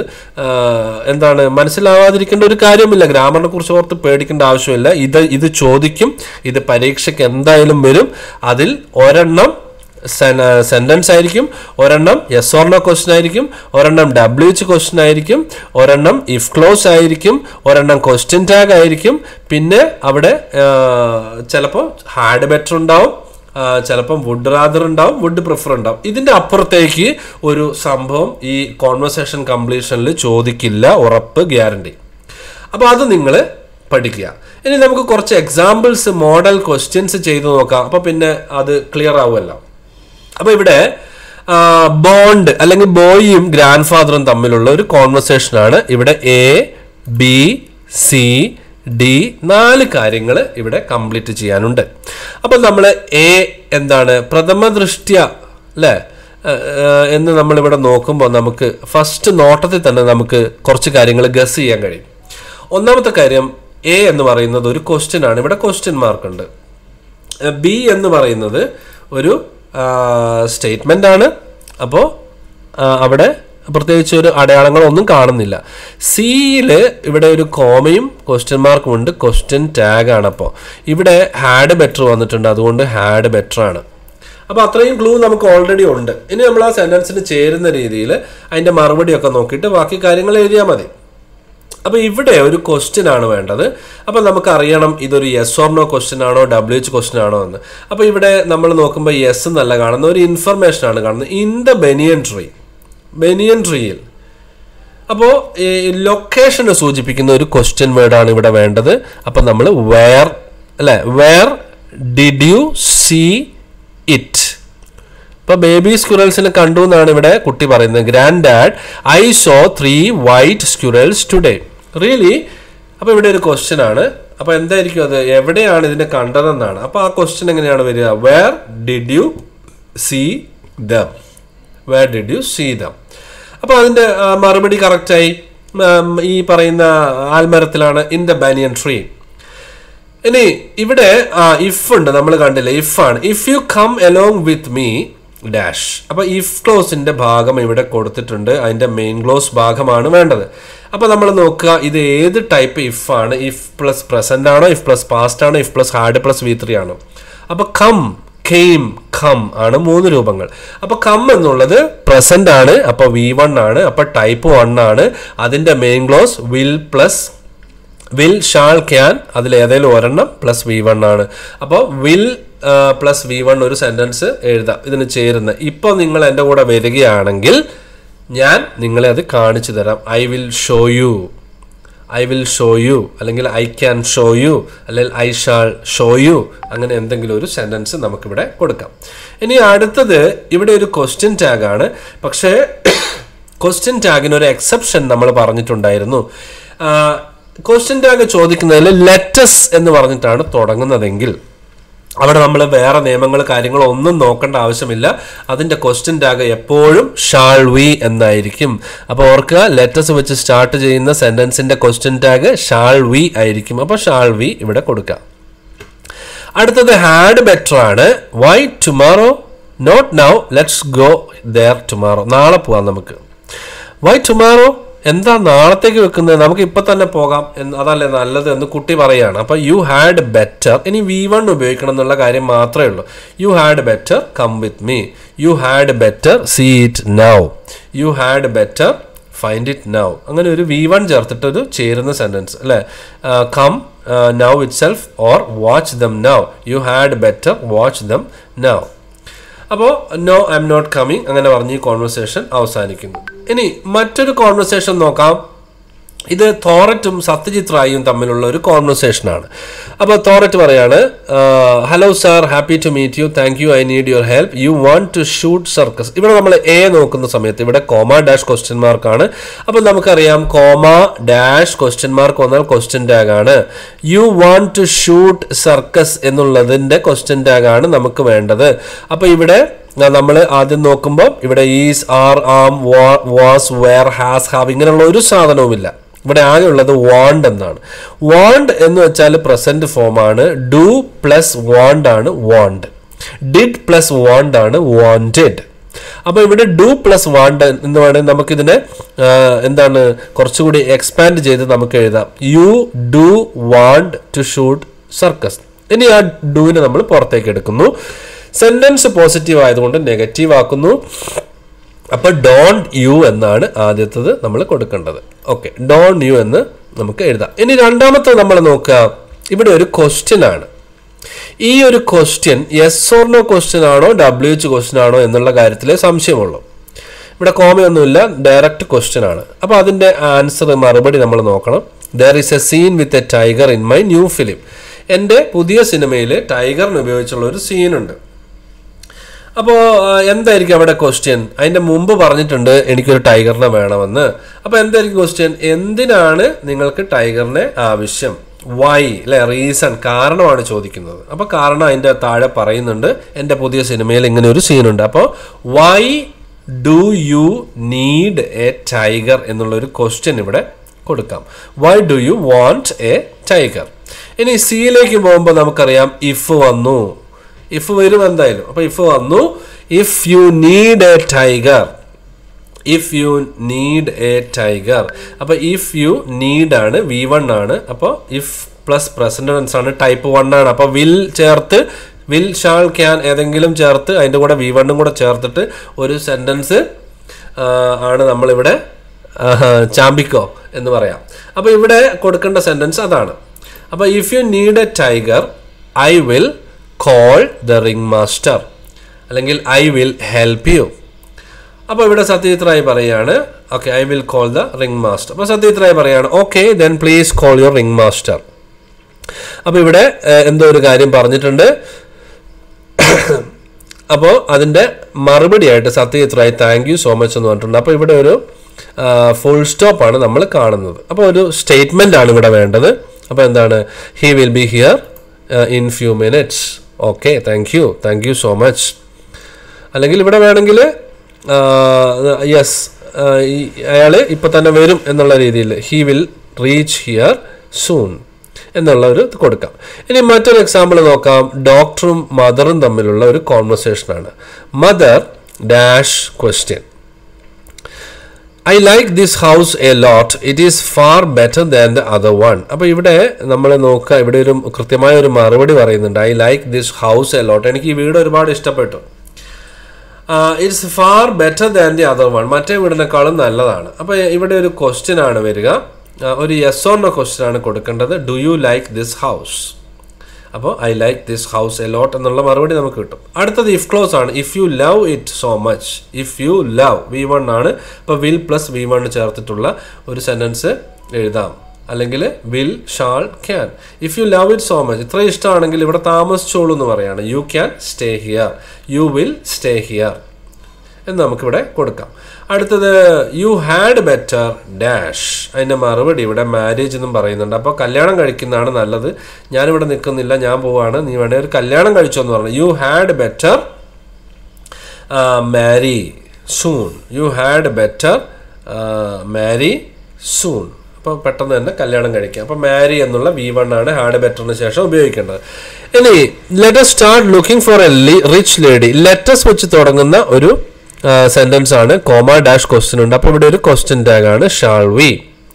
മനസ്സിലാവാതിരിക്കേണ്ട ഒരു കാര്യമില്ല. ഗ്രാമറിനെ കുറിച്ച് ഓർത്ത് പേടിക്കേണ്ട ആവശ്യമില്ല. ഇത് ചോദിക്കും. ഇത് പരീക്ഷയ്ക്ക് എന്തായാലും വരും. അതിൽ ഒരെണ്ണം സെന്റൻസ് ആയിരിക്കും, ഒരെണ്ണം യെസ് ഓർ നോ ക്വസ്റ്റ്യൻ ആയിരിക്കും, ഒരെണ്ണം WH ക്വസ്റ്റ്യൻ ആയിരിക്കും, ഒരെണ്ണം ഇഫ് ക്ലോസ് ആയിരിക്കും, ഒരെണ്ണം ക്വസ്റ്റ്യൻ ടാഗ് ആയിരിക്കും. പിന്നെ അവിടെ ചിലപ്പോൾ ഹാഡ് ബെറ്റർ ഉണ്ടാവും, ചിലപ്പം വുഡ് റാദർ ഉണ്ടാവും, വുഡ് പ്രിഫർ ഉണ്ടാവും. ഇതിന്റെ അപ്പുറത്തേക്ക് ഒരു സംഭവം ഈ കോൺവെർസേഷൻ കംപ്ലീഷനിൽ ചോദിക്കില്ല, ഉറപ്പ്, ഗ്യാരണ്ടി. അപ്പൊ അത് നിങ്ങൾ പഠിക്കുക. ഇനി നമുക്ക് കുറച്ച് എക്സാമ്പിൾസ്, മോഡൽ ക്വസ്റ്റ്യൻസ് ചെയ്ത് നോക്കാം. അപ്പൊ പിന്നെ അത് ക്ലിയർ ആവുമല്ലോ. അപ്പൊ ഇവിടെ ബോണ്ട് അല്ലെങ്കിൽ ബോയിയും ഗ്രാൻഡ് ഫാദറും തമ്മിലുള്ള ഒരു കോൺവെർസേഷൻ ആണ്. ഇവിടെ A, B, C, ഡി 4 കാര്യങ്ങൾ ഇവിടെ കംപ്ലീറ്റ് ചെയ്യാനുണ്ട്. അപ്പോൾ നമ്മൾ എ എന്താണ് പ്രഥമ ദൃഷ്ട്യ അല്ലേ എന്ന് നമ്മളിവിടെ നോക്കുമ്പോൾ നമുക്ക് ഫസ്റ്റ് നോട്ടത്തിൽ തന്നെ നമുക്ക് കുറച്ച് കാര്യങ്ങൾ ഗസ് ചെയ്യാൻ കഴിയും. ഒന്നാമത്തെ കാര്യം എ എന്ന് പറയുന്നത് ഒരു ക്വസ്റ്റ്യൻ ആണ്. ഇവിടെ ക്വസ്റ്റ്യൻ മാർക്ക് ഉണ്ട്. ബി എന്ന് പറയുന്നത് ഒരു സ്റ്റേറ്റ്മെന്റ് ആണ്. അപ്പോൾ അവിടെ പ്രത്യേകിച്ച് ഒരു അടയാളങ്ങളൊന്നും കാണുന്നില്ല. സിയിൽ ഇവിടെ ഒരു കോമയും ക്വസ്റ്റ്യൻ മാർക്കും ഉണ്ട്. ക്വസ്റ്റ്യൻ ടാഗ് ആണ്. അപ്പോൾ ഇവിടെ ഹാഡ് ബെറ്റർ വന്നിട്ടുണ്ട്, അതുകൊണ്ട് ഹാഡ് ബെറ്റർ ആണ്. അപ്പോൾ അത്രയും ക്ലൂ നമുക്ക് ഓൾറെഡി ഉണ്ട്. ഇനി നമ്മൾ ആ സെന്റൻസിന് ചേരുന്ന രീതിയിൽ അതിൻ്റെ മറുപടിയൊക്കെ നോക്കിയിട്ട് ബാക്കി കാര്യങ്ങൾ എഴുതിയാൽ മതി. അപ്പോൾ ഇവിടെ ഒരു ക്വസ്റ്റ്യൻ ആണ് വേണ്ടത്. അപ്പോൾ നമുക്കറിയണം ഇതൊരു യെസ് ഓർ നോ ക്വസ്റ്റ്യൻ ആണോ WH ക്വസ്റ്റ്യൻ ആണോ എന്ന്. അപ്പോൾ ഇവിടെ നമ്മൾ നോക്കുമ്പോൾ യെസ് എന്നല്ല കാണുന്ന ഒരു ഇൻഫർമേഷൻ ആണ് കാണുന്നത്. ഇൻ ദ ബനിയൻ ട്രീയിൽ. അപ്പോൾ ലൊക്കേഷനെ സൂചിപ്പിക്കുന്ന ഒരു ക്വസ്റ്റ്യൻ വേർഡാണ് ഇവിടെ വേണ്ടത്. അപ്പം നമ്മൾ വേർ അല്ലേ, where did you see it. ഇപ്പോൾ ബേബി സ്ക്യൂറൽസിനെ കണ്ടു എന്നാണ് ഇവിടെ കുട്ടി പറയുന്നത്. Granddad I saw 3 white squirrels today. Really? അപ്പോൾ ഇവിടെ ഒരു ക്വസ്റ്റ്യൻ ആണ്. അപ്പോൾ എന്തായിരിക്കും അത്, എവിടെയാണ് ഇതിനെ കണ്ടതെന്നാണ്. അപ്പോൾ ആ ക്വസ്റ്റ്യൻ എങ്ങനെയാണ് വരിക? Where did you see them. Where did you see them. അപ്പോൾ അതിൻ്റെ മറുപടി കറക്റ്റായി. ഈ പറയുന്ന ആൽമരത്തിലാണ്, ഇൻ ദ ബനിയൻ ട്രീ. ഇനി ഇവിടെ ഇഫ് ഉണ്ട്, നമ്മൾ കണ്ടില്ലേ, ഇഫ് ആണ്. If you come along with me dash. അപ്പോൾ ഇഫ് ക്ലോസിന്റെ ഭാഗം ഇവിടെ കൊടുത്തിട്ടുണ്ട്. അതിന്റെ മെയിൻ ക്ലോസ് ഭാഗമാണ് വേണ്ടത്. അപ്പോൾ നമ്മൾ നോക്കുക ഇത് ഏത് ടൈപ്പ് ഇഫ് ആണ്. ഇഫ് പ്ലസ് പ്രസന്റ് ആണോ, ഇഫ് പ്ലസ് പാസ്റ്റ് ആണോ, if plus had plus V3 ആണോ. അപ്പോൾ കം, കെയിം, കം ആണ് 3 രൂപങ്ങൾ. അപ്പോൾ കം എന്നുള്ളത് പ്രസന്റ് ആണ്, അപ്പോൾ V1 ആണ്. അപ്പോൾ ടൈപ്പ് 1 ആണ്. അതിന്റെ main clause will shall can അതിലേതെങ്കിലും ഒരെണ്ണം പ്ലസ് V1 ആണ്. അപ്പോൾ വിൽ പ്ലസ് V1 ഒരു സെന്റൻസ് എഴുതാം ഇതിന് ചേരുന്ന. ഇപ്പോൾ നിങ്ങൾ എൻ്റെ കൂടെ വരികയാണെങ്കിൽ ഞാൻ നിങ്ങളെ അത് കാണിച്ചു തരാം. ഐ വിൽ ഷോ യു അല്ലെങ്കിൽ ഐ ക്യാൻ ഷോ യു അല്ലെങ്കിൽ ഐ ഷാൾ ഷോ യു, അങ്ങനെ എന്തെങ്കിലും ഒരു സെന്റൻസ് നമുക്കിവിടെ കൊടുക്കാം. ഇനി അടുത്തത് ഇവിടെ ഒരു ക്വസ്റ്റ്യൻ ടാഗ് ആണ്. പക്ഷേ ക്വസ്റ്റ്യൻ ടാഗിന് ഒരു എക്സെപ്ഷൻ നമ്മൾ പറഞ്ഞിട്ടുണ്ടായിരുന്നു. ക്വസ്റ്റ്യൻ ടാഗ് ചോദിക്കുന്നതിൽ ലെറ്റസ് എന്ന് പറഞ്ഞിട്ടാണ് തുടങ്ങുന്നതെങ്കിൽ അവിടെ നമ്മൾ വേറെ നിയമങ്ങൾ കാര്യങ്ങളോ ഒന്നും നോക്കേണ്ട ആവശ്യമില്ല. അതിൻ്റെ ക്വസ്റ്റ്യൻ ടാഗ് എപ്പോഴും ഷാൾ വി എന്നായിരിക്കും. അപ്പോൾ ഓർക്കുക, ലെറ്റസ് വെച്ച് സ്റ്റാർട്ട് ചെയ്യുന്ന സെന്റൻസിന്റെ ക്വസ്റ്റ്യൻ ടാഗ് ഷാൾ വി ആയിരിക്കും. അപ്പോൾ ഷാൾ വി ഇവിടെ കൊടുക്കാം. അടുത്തത് ഹാഡ് ബെറ്റർ ആണ്. Why tomorrow not now, let's go there tomorrow. നാളെ പോവാം നമുക്ക്. വൈ ടുമാറോ, എന്താ നാളത്തേക്ക് വെക്കുന്നത്, നമുക്ക് ഇപ്പം തന്നെ പോകാം അതല്ലേ നല്ലത് എന്ന് കുട്ടി പറയുകയാണ്. അപ്പോൾ യു ഹാഡ് ബെറ്റർ, ഇനി V1 ഉപയോഗിക്കണം എന്നുള്ള കാര്യം മാത്രമേ ഉള്ളൂ. You had better come with me. You had better see it now. You had better find it now. അങ്ങനെ ഒരു V1 ചേർത്തിട്ട് ഒരു ചേരുന്ന സെന്റൻസ് അല്ലേ. Come now itself or watch them now. You had better watch them now. അപ്പോൾ no I am not coming അങ്ങനെ പറഞ്ഞ് ഈ കോൺവെർസേഷൻ അവസാനിക്കുന്നു. ഇനി മറ്റൊരു കോൺവെർസേഷൻ നോക്കാം. ഇത് തോററ്റും സത്യജിത് റായിയും തമ്മിലുള്ള ഒരു കോൺവെർസേഷനാണ്. അപ്പോൾ തോററ്റ് പറയാണ്, hello sir, happy to meet you, thank you, I need your help, you want to shoot circus. ഇവിടെ നമ്മൾ എ നോക്കുന്ന സമയത്ത് ഇവിടെ കോമ ഡാഷ് ക്വസ്റ്റ്യൻ മാർക്കാണ്. അപ്പോൾ നമുക്കറിയാം കോമ ഡാഷ് ക്വസ്റ്റ്യൻ മാർക്ക് വന്നാൽ ക്വസ്റ്റ്യൻ ടാഗ് ആണ്. You want to shoot circus എന്നുള്ളതിൻ്റെ ക്വസ്റ്റ്യൻ ടാഗ് ആണ് നമുക്ക് വേണ്ടത്. അപ്പോൾ ഇവിടെ നമ്മൾ ആദ്യം നോക്കുമ്പോൾ ഇവിടെ is, are, am, was, were, has, have ഇങ്ങനെയുള്ള ഒരു സാധനവുമില്ല. ഇവിടെ ആകെ ഉള്ളത് വാണ്ട് എന്നാണ്. വാണ്ട് എന്ന് വെച്ചാൽ പ്രസന്റ് ഫോം ആണ്. ഡു പ്ലസ് വാണ്ട് ആണ് വാണ്ട്. ഡിഡ് പ്ലസ് വാണ്ട് ആണ് വാണ്ടഡ്. അപ്പോൾ ഇവിടെ ഡു പ്ലസ് വാണ്ട് എന്ന് വേണമെങ്കിൽ നമുക്കിതിനെ എന്താണ് കുറച്ചുകൂടി എക്സ്പാൻഡ് ചെയ്ത് നമുക്ക് എഴുതാം. You do want to shoot circus. ഇനി ആ ഡൂവിനെ നമ്മൾ പുറത്തേക്ക് എടുക്കുന്നു. സെന്റൻസ് പോസിറ്റീവ് ആയതുകൊണ്ട് നെഗറ്റീവ് ആക്കുന്നു. അപ്പോൾ ഡോണ്ട് യു എന്നാണ് ആദ്യത്തത് നമ്മൾ കൊടുക്കേണ്ടത്. ഓക്കെ, ഡോണ്ട് യു എന്ന് നമുക്ക് എഴുതാം. ഇനി രണ്ടാമത്തെ നമ്മൾ നോക്കുക, ഇവിടെ ഒരു ക്വസ്റ്റ്യൻ ആണ്. ഈ ഒരു question yes or no question ആണോ WH ക്വസ്റ്റ്യൻ ആണോ എന്നുള്ള കാര്യത്തിലേ സംശയമുള്ളൂ. ഇവിടെ കോമയൊന്നുമില്ല, ഡയറക്റ്റ് ക്വസ്റ്റ്യൻ ആണ്. അപ്പോൾ അതിൻ്റെ ആൻസർ മറുപടി നമ്മൾ നോക്കണം. There is a scene with a tiger in my new film. എൻ്റെ പുതിയ സിനിമയിൽ ടൈഗറിന് ഉപയോഗിച്ചുള്ള ഒരു സീനുണ്ട്. അപ്പോൾ എന്തായിരിക്കും അവിടെ ക്വസ്റ്റ്യൻ? അതിൻ്റെ മുമ്പ് പറഞ്ഞിട്ടുണ്ട് എനിക്കൊരു ടൈഗറിനെ വേണമെന്ന്. അപ്പോൾ എന്തായിരിക്കും ക്വസ്റ്റ്യൻ? എന്തിനാണ് നിങ്ങൾക്ക് ടൈഗറിനെ ആവശ്യം? വൈ അല്ലെ, റീസൺ, കാരണമാണ് ചോദിക്കുന്നത്. അപ്പോൾ കാരണം അതിൻ്റെ താഴെ പറയുന്നുണ്ട്. എൻ്റെ പുതിയ സിനിമയിൽ ഇങ്ങനെ ഒരു സീനുണ്ട്. അപ്പോൾ why do you need a tiger എന്നുള്ളൊരു ക്വസ്റ്റ്യൻ ഇവിടെ കൊടുക്കാം. Why do you want a tiger. ഇനി സിയിലേക്ക് പോകുമ്പോൾ നമുക്കറിയാം ഇഫ് വന്നു, ഇഫ് വരും എന്തായാലും. അപ്പോൾ ഇഫ് വന്നു, if you need a tiger, if you need a tiger. അപ്പോൾ ഇഫ് യു നീഡ് ആണ്, V1 ആണ്. അപ്പോൾ ഇഫ് പ്ലസ് പ്രസന്റ് ടെൻസ് ആണ്, ടൈപ്പ് 1 ആണ്. അപ്പോൾ വിൽ ചേർത്ത്, വിൽ ഷാൾ ക്യാൻ ഏതെങ്കിലും ചേർത്ത് അതിൻ്റെ കൂടെ V1 കൂടെ ചേർത്തിട്ട് ഒരു സെൻറ്റൻസ് ആണ് നമ്മളിവിടെ ചാമ്പിക്കോ എന്ന് പറയാം. അപ്പോൾ ഇവിടെ കൊടുക്കേണ്ട സെൻറ്റൻസ് അതാണ്. അപ്പോൾ if you need a tiger I will call the ringmaster, അല്ലെങ്കിൽ ഐ വിൽ ഹെൽപ്പ് യു. അപ്പോൾ ഇവിടെ സത്യജിത് റായ് പറയാണ് okay I will call the ringmaster. അപ്പോൾ സത്യജിത് റായ് പറയാണ് okay then please call your ringmaster. അപ്പോൾ ഇവിടെ എന്തോ ഒരു കാര്യം പറഞ്ഞിട്ടുണ്ട്. അപ്പോൾ അതിൻ്റെ മറുപടി ആയിട്ട് Satyajit Ray thank you so much എന്ന് പറഞ്ഞിട്ടുണ്ട്. അപ്പോൾ ഇവിടെ ഒരു ഫുൾ സ്റ്റോപ്പ് ആണ് നമ്മൾ കാണുന്നത്. അപ്പോൾ ഒരു സ്റ്റേറ്റ്മെൻ്റ് ആണ് ഇവിടെ വേണ്ടത്. അപ്പോൾ എന്താണ്, he will be here in few minutes. Okay thank you so much. അല്ലെങ്കിൽ ഇവിടെ വേണമെങ്കിൽ യെസ് അയാൾ ഇപ്പം തന്നെ വരും എന്നുള്ള രീതിയിൽ he will reach here soon എന്നുള്ള ഒരു ഇത് കൊടുക്കാം. ഇനി മറ്റൊരു എക്സാമ്പിൾ നോക്കാം. ഡോക്ടറും മദറും തമ്മിലുള്ള ഒരു കോൺവെർസേഷനാണ്. Mother dash question I like this house a lot, it is far better than the other one. അപ്പോൾ ഇവിടെ നമ്മൾ നോക്കുക, ഇവിടെ ഒരു കൃത്യമായ ഒരു മറുപടി പറയുന്നുണ്ട്. I like this house a lot, എനിക്ക് ഈ വീട് ഒരുപാട് ഇഷ്ടപ്പെട്ടു. It's far better than the other one, മറ്റേ വീടിനേക്കാളും നല്ലതാണ്. അപ്പോൾ ഇവിടെ ഒരു ക്വസ്റ്റ്യൻ ആണ് വരിക, ഒരു യെസ് ഓർ നോ ക്വസ്റ്റ്യൻ ആണ് കൊടുക്കേണ്ടത്. Do you like this house? അപ്പോൾ I like this house a lot എന്നുള്ള മറുപടി നമുക്ക് കിട്ടും. അടുത്തത് ഇഫ് ക്ലോസ് ആണ്. If you love it so much, if you love V1 ആണ്. അപ്പോൾ വിൽ പ്ലസ് V1 ചേർത്തിട്ടുള്ള ഒരു സെൻറ്റൻസ് എഴുതാം, അല്ലെങ്കിൽ will shall can. If you love it so much, ഇത്ര ഇഷ്ടമാണെങ്കിൽ ഇവിടെ താമസിച്ചോളൂ എന്ന് പറയാണ്. You can stay here, you will stay here എന്ന് നമുക്കിവിടെ കൊടുക്കാം. അടുത്തത് യു ഹാഡ് ബെറ്റർ ഡാഷ്, അതിൻ്റെ മറുപടി ഇവിടെ മാരേജ് എന്നും പറയുന്നുണ്ട്. അപ്പോൾ കല്യാണം കഴിക്കുന്നതാണ് നല്ലത്, ഞാനിവിടെ നിൽക്കുന്നില്ല, ഞാൻ പോവാണ്, നീ വേണേൽ ഒരു കല്യാണം കഴിച്ചോ എന്ന് പറഞ്ഞു. You had better marry soon, you had better marry soon. അപ്പോൾ പെട്ടെന്ന് തന്നെ കല്യാണം കഴിക്കാം. അപ്പോൾ മാരി എന്നുള്ള V1 ആണ് ഹാഡ് ബെറ്ററിന് ശേഷം ഉപയോഗിക്കേണ്ടത്. ഇനി let us start looking for a rich lady. Let's വെച്ച് തുടങ്ങുന്ന ഒരു സെൻറ്റൻസ് ആണ്. കോമ ഡാഷ് ക്വസ്റ്റ്യൻ ഉണ്ട്. അപ്പോൾ ഇവിടെ ഒരു ക്വസ്റ്റ്യൻ ടാഗ് ആണ് ഷാൾ വി,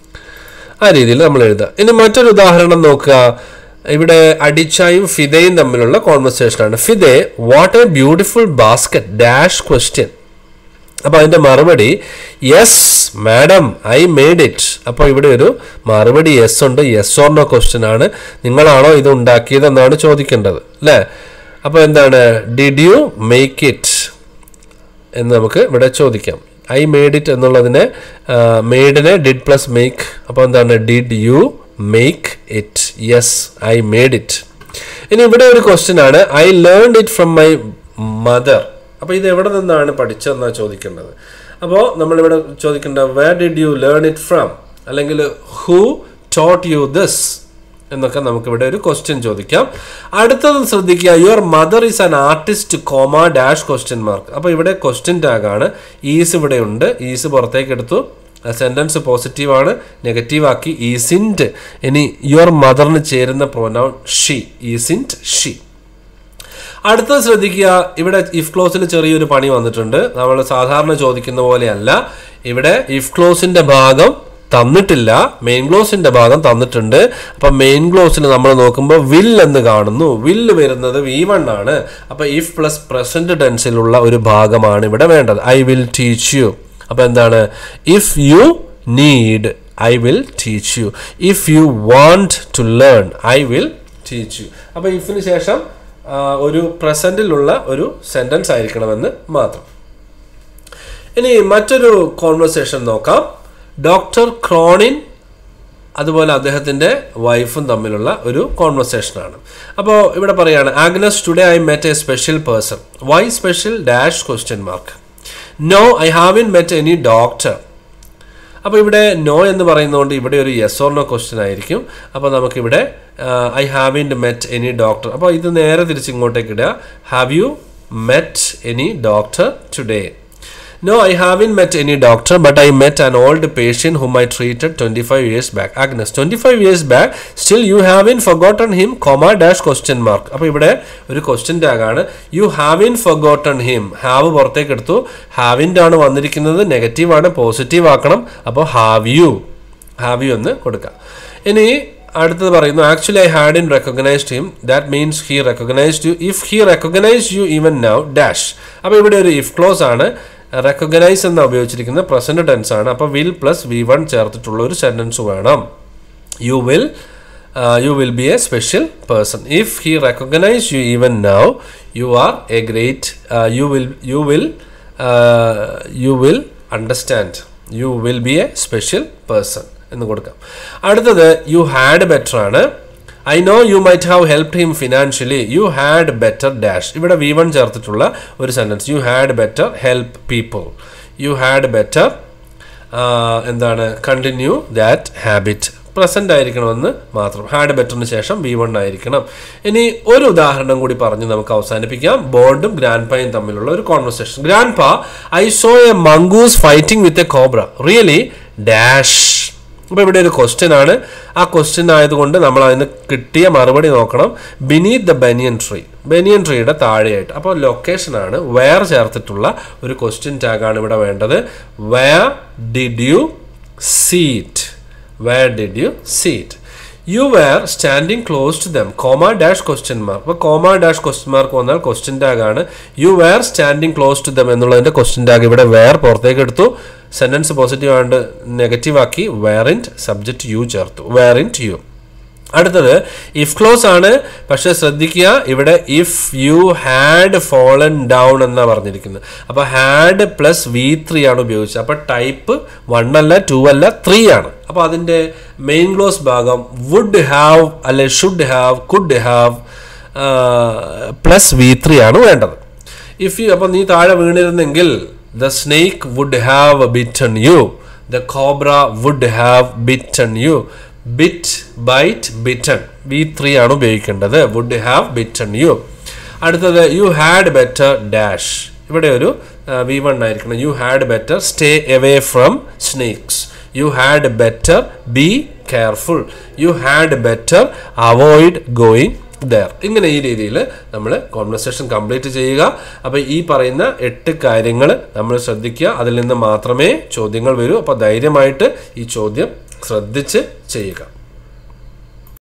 ആ രീതിയിൽ നമ്മൾ എഴുതുക. ഇനി മറ്റൊരു ഉദാഹരണം നോക്കുക. ഇവിടെ അഡിച്ചായും ഫിദയും തമ്മിലുള്ള കോൺവെർസേഷൻ ആണ്. ഫിദെ what a beautiful basket dash question. അപ്പോൾ അതിൻ്റെ മറുപടി yes madam I made it. അപ്പോൾ ഇവിടെ ഒരു മറുപടി യെസ് ഉണ്ട്, യെസ് ഓർ നോ ക്വസ്റ്റ്യൻ ആണ്. നിങ്ങളാണോ ഇത് ഉണ്ടാക്കിയതെന്നാണ് ചോദിക്കേണ്ടത് അല്ലേ. അപ്പോൾ എന്താണ്, ഡിഡ് യു മേക്ക് ഇറ്റ് എന്ന് നമുക്ക് ഇവിടെ ചോദിക്കാം. ഐ മെയ്ഡ് ഇറ്റ് എന്നുള്ളതിനെ മെയ്ഡിനെ ഡിഡ് പ്ലസ് മേക്ക്. അപ്പോൾ എന്താണ്, did you make it? Yes I made it. ഇനി ഇവിടെ ഒരു ക്വസ്റ്റ്യൻ ആണ്. I learned it from my mother. അപ്പോൾ ഇത് എവിടെ നിന്നാണ് പഠിച്ചതെന്നാണ് ചോദിക്കേണ്ടത്. അപ്പോൾ നമ്മളിവിടെ ചോദിക്കേണ്ടത് where did you learn it from, അല്ലെങ്കിൽ ഹൂ ടോട്ട് യു ദിസ് എന്നൊക്കെ നമുക്കിവിടെ ഒരു ക്വസ്റ്റ്യൻ ചോദിക്കാം. അടുത്തത് ശ്രദ്ധിക്കുക. Your mother is an artist comma dash question mark. അപ്പോൾ ഇവിടെ ക്വസ്റ്റ്യൻ ടാഗ് ആണ്. ഈസ് ഇവിടെ ഉണ്ട്, ഈസ് പുറത്തേക്ക് എടുത്തു. സെൻറ്റൻസ് പോസിറ്റീവ് ആണ്, നെഗറ്റീവ് ആക്കി ഈസിൻറ്റ്. ഇനി യുവർ മദറിന് ചേരുന്ന പ്രൊനൗൺ ഷീ, ഈസിൻറ്റ് ഷീ. അടുത്തത് ശ്രദ്ധിക്കുക. ഇവിടെ ഇഫ് ക്ലോസിൽ ചെറിയൊരു പണി വന്നിട്ടുണ്ട്. നമ്മൾ സാധാരണ ചോദിക്കുന്ന പോലെയല്ല. ഇവിടെ ഇഫ് ക്ലോസിന്റെ ഭാഗം തന്നിട്ടില്ല, മെയിൻ ക്ലോസിന്റെ ഭാഗം തന്നിട്ടുണ്ട്. അപ്പം മെയിൻ ക്ലോസിൽ നമ്മൾ നോക്കുമ്പോൾ വിൽ എന്ന് കാണുന്നു. വില്ല് വരുന്നത് V1 ആണ്. അപ്പോൾ ഇഫ് പ്ലസ് പ്രസന്റ് ടെൻസിലുള്ള ഒരു ഭാഗമാണ് ഇവിടെ വേണ്ടത്. I will teach you. അപ്പോൾ എന്താണ്, if you need I will teach you. If you want to learn I will teach you. അപ്പോൾ ഇഫിന് ശേഷം ഒരു പ്രസന്റിലുള്ള ഒരു സെന്റൻസ് ആയിരിക്കണമെന്ന് മാത്രം. ഇനി മറ്റൊരു കോൺവെർസേഷൻ നോക്കാം. ഡോക്ടർ ക്രോണിൻ അതുപോലെ അദ്ദേഹത്തിൻ്റെ വൈഫും തമ്മിലുള്ള ഒരു കോൺവെർസേഷനാണ്. അപ്പോൾ ഇവിടെ പറയാണ് Agnes today I met a special person. Why special dash question mark. No I haven't met any doctor. അപ്പോൾ ഇവിടെ നോ എന്ന് പറയുന്നതുകൊണ്ട് ഇവിടെ ഒരു യെസ് ഓർ നോ ക്വസ്റ്റ്യൻ ആയിരിക്കും. അപ്പോൾ നമുക്കിവിടെ I haven't met any doctor. അപ്പോൾ ഇത് നേരെ തിരിച്ച് ഇങ്ങോട്ടേക്ക് ഇടുക. Have you met any doctor today? No, I haven't met any doctor, but I met an old patient whom I treated 25 years back. Agnes, 25 years back, still you haven't forgotten him, comma dash question mark. അപ്പോൾ ഇവിടെ ഒരു question tag ആണ്. You haven't forgotten him. Have പുറത്തേക്ക് എടുത്തു. ഹാവിൻ്റ് ആണ് വന്നിരിക്കുന്നത്, negative ആണ്, positive ആക്കണം. അപ്പോൾ ഹാവ് യു എന്ന് കൊടുക്കുക. ഇനി അടുത്തത് പറയുന്നു, actually I hadn't recognised him. That means he recognised you. If he recognised you even now dash. അപ്പോൾ ഇവിടെ ഒരു ഇഫ് ക്ലോസ് ആണ്. റെക്കഗ്നൈസ് എന്ന് ഉപയോഗിച്ചിരിക്കുന്നത് പ്രസന്റ് ടെൻസ് ആണ്. അപ്പോൾ വിൽ പ്ലസ് V1 ചേർത്തിട്ടുള്ള ഒരു സെന്റൻസ് വേണം. You will be a special person. If he recognise you even now you are a great. You will understand. You will be a special person എന്ന് കൊടുക്കാം. അടുത്തത് you had better ആണ്. I know you might have helped him financially. You had better dash. ഇവിടെ V1 ചേർത്തിട്ടുള്ള ഒരു sentence. You had better help people. You had better എന്താണ് continue that habit. Present ആയിരിക്കണമെന്ന് മാത്രം. ഹാഡ് ബെറ്ററിന് ശേഷം V1 ആയിരിക്കണം. ഇനി ഒരു ഉദാഹരണം കൂടി പറഞ്ഞ് നമുക്ക് അവസാനിപ്പിക്കാം. ബോർഡും ഗ്രാൻഡ് പായും തമ്മിലുള്ള ഒരു conversation. Grandpa, I saw a mongoose fighting with a cobra. Really? Dash. അപ്പോൾ ഇവിടെ ഒരു ക്വസ്റ്റ്യൻ ആണ്. ആ ക്വസ്റ്റ്യൻ ആയതുകൊണ്ട് നമ്മൾ അതിന് കിട്ടിയ മറുപടി നോക്കണം. Beneath the banyan tree. Banyan ട്രീയുടെ താഴെയായിട്ട്. അപ്പോൾ ലൊക്കേഷനാണ് വെയർ ചേർത്തിട്ടുള്ള ഒരു ക്വസ്റ്റ്യൻ ടാഗാണ് ഇവിടെ വേണ്ടത്. Where did you see it? Where did you see it? You were standing close to them, comma dash question mark. അപ്പോൾ കോമ ഡാഷ് ക്വസ്റ്റ്യൻ മാർക്ക് വന്നാൽ ക്വസ്റ്റ്യൻ ടാഗ് ആണ്. You were standing close to them എന്നുള്ളതിൻ്റെ question tag ഇവിടെ wear പുറത്തേക്ക് എടുത്തു. Sentence positive ആണ്ട് negative ആക്കി വെയറിൻറ്റ് subject you ചേർത്തു. Weren't you. അടുത്തത് ഇഫ് ക്ലോസ് ആണ്. പക്ഷെ ശ്രദ്ധിക്കുക, ഇവിടെ if you had fallen down എന്നാണ് പറഞ്ഞിരിക്കുന്നത്. അപ്പോൾ ഹാഡ് പ്ലസ് V3 ആണ് ഉപയോഗിച്ചത്. അപ്പോൾ ടൈപ്പ് 1 അല്ല, 2 അല്ല, 3 ആണ്. അപ്പോൾ അതിൻ്റെ മെയിൻ ക്ലോസ് ഭാഗം വുഡ് ഹാവ് അല്ലെ should have could have plus V3 ആണ് വേണ്ടത്. ഇഫ് യു, അപ്പോൾ നീ താഴെ വീണിരുന്നെങ്കിൽ the snake would have bitten you. The cobra would have bitten you. Bit, bite, bitten. V3 ആണ് ഉപയോഗിക്കേണ്ടത്. would have bitten you. അടുത്തത് you had better dash. ഇവിടെ ഒരു V1 ആയിരിക്കണം. You had better stay away from snakes. You had better be careful. You had better avoid going there. ഇങ്ങനെ ഈ രീതിയിൽ നമ്മൾ കോൺവെർസേഷൻ കംപ്ലീറ്റ് ചെയ്യുക. അപ്പോൾ ഈ പറയുന്ന 8 കാര്യങ്ങൾ നമ്മൾ ശ്രദ്ധിക്കുക. അതിൽ നിന്ന് മാത്രമേ ചോദ്യങ്ങൾ വരൂ. അപ്പോൾ ധൈര്യമായിട്ട് ഈ ചോദ്യം ശ്രദ്ധിച്ച് ചെയ്യുക.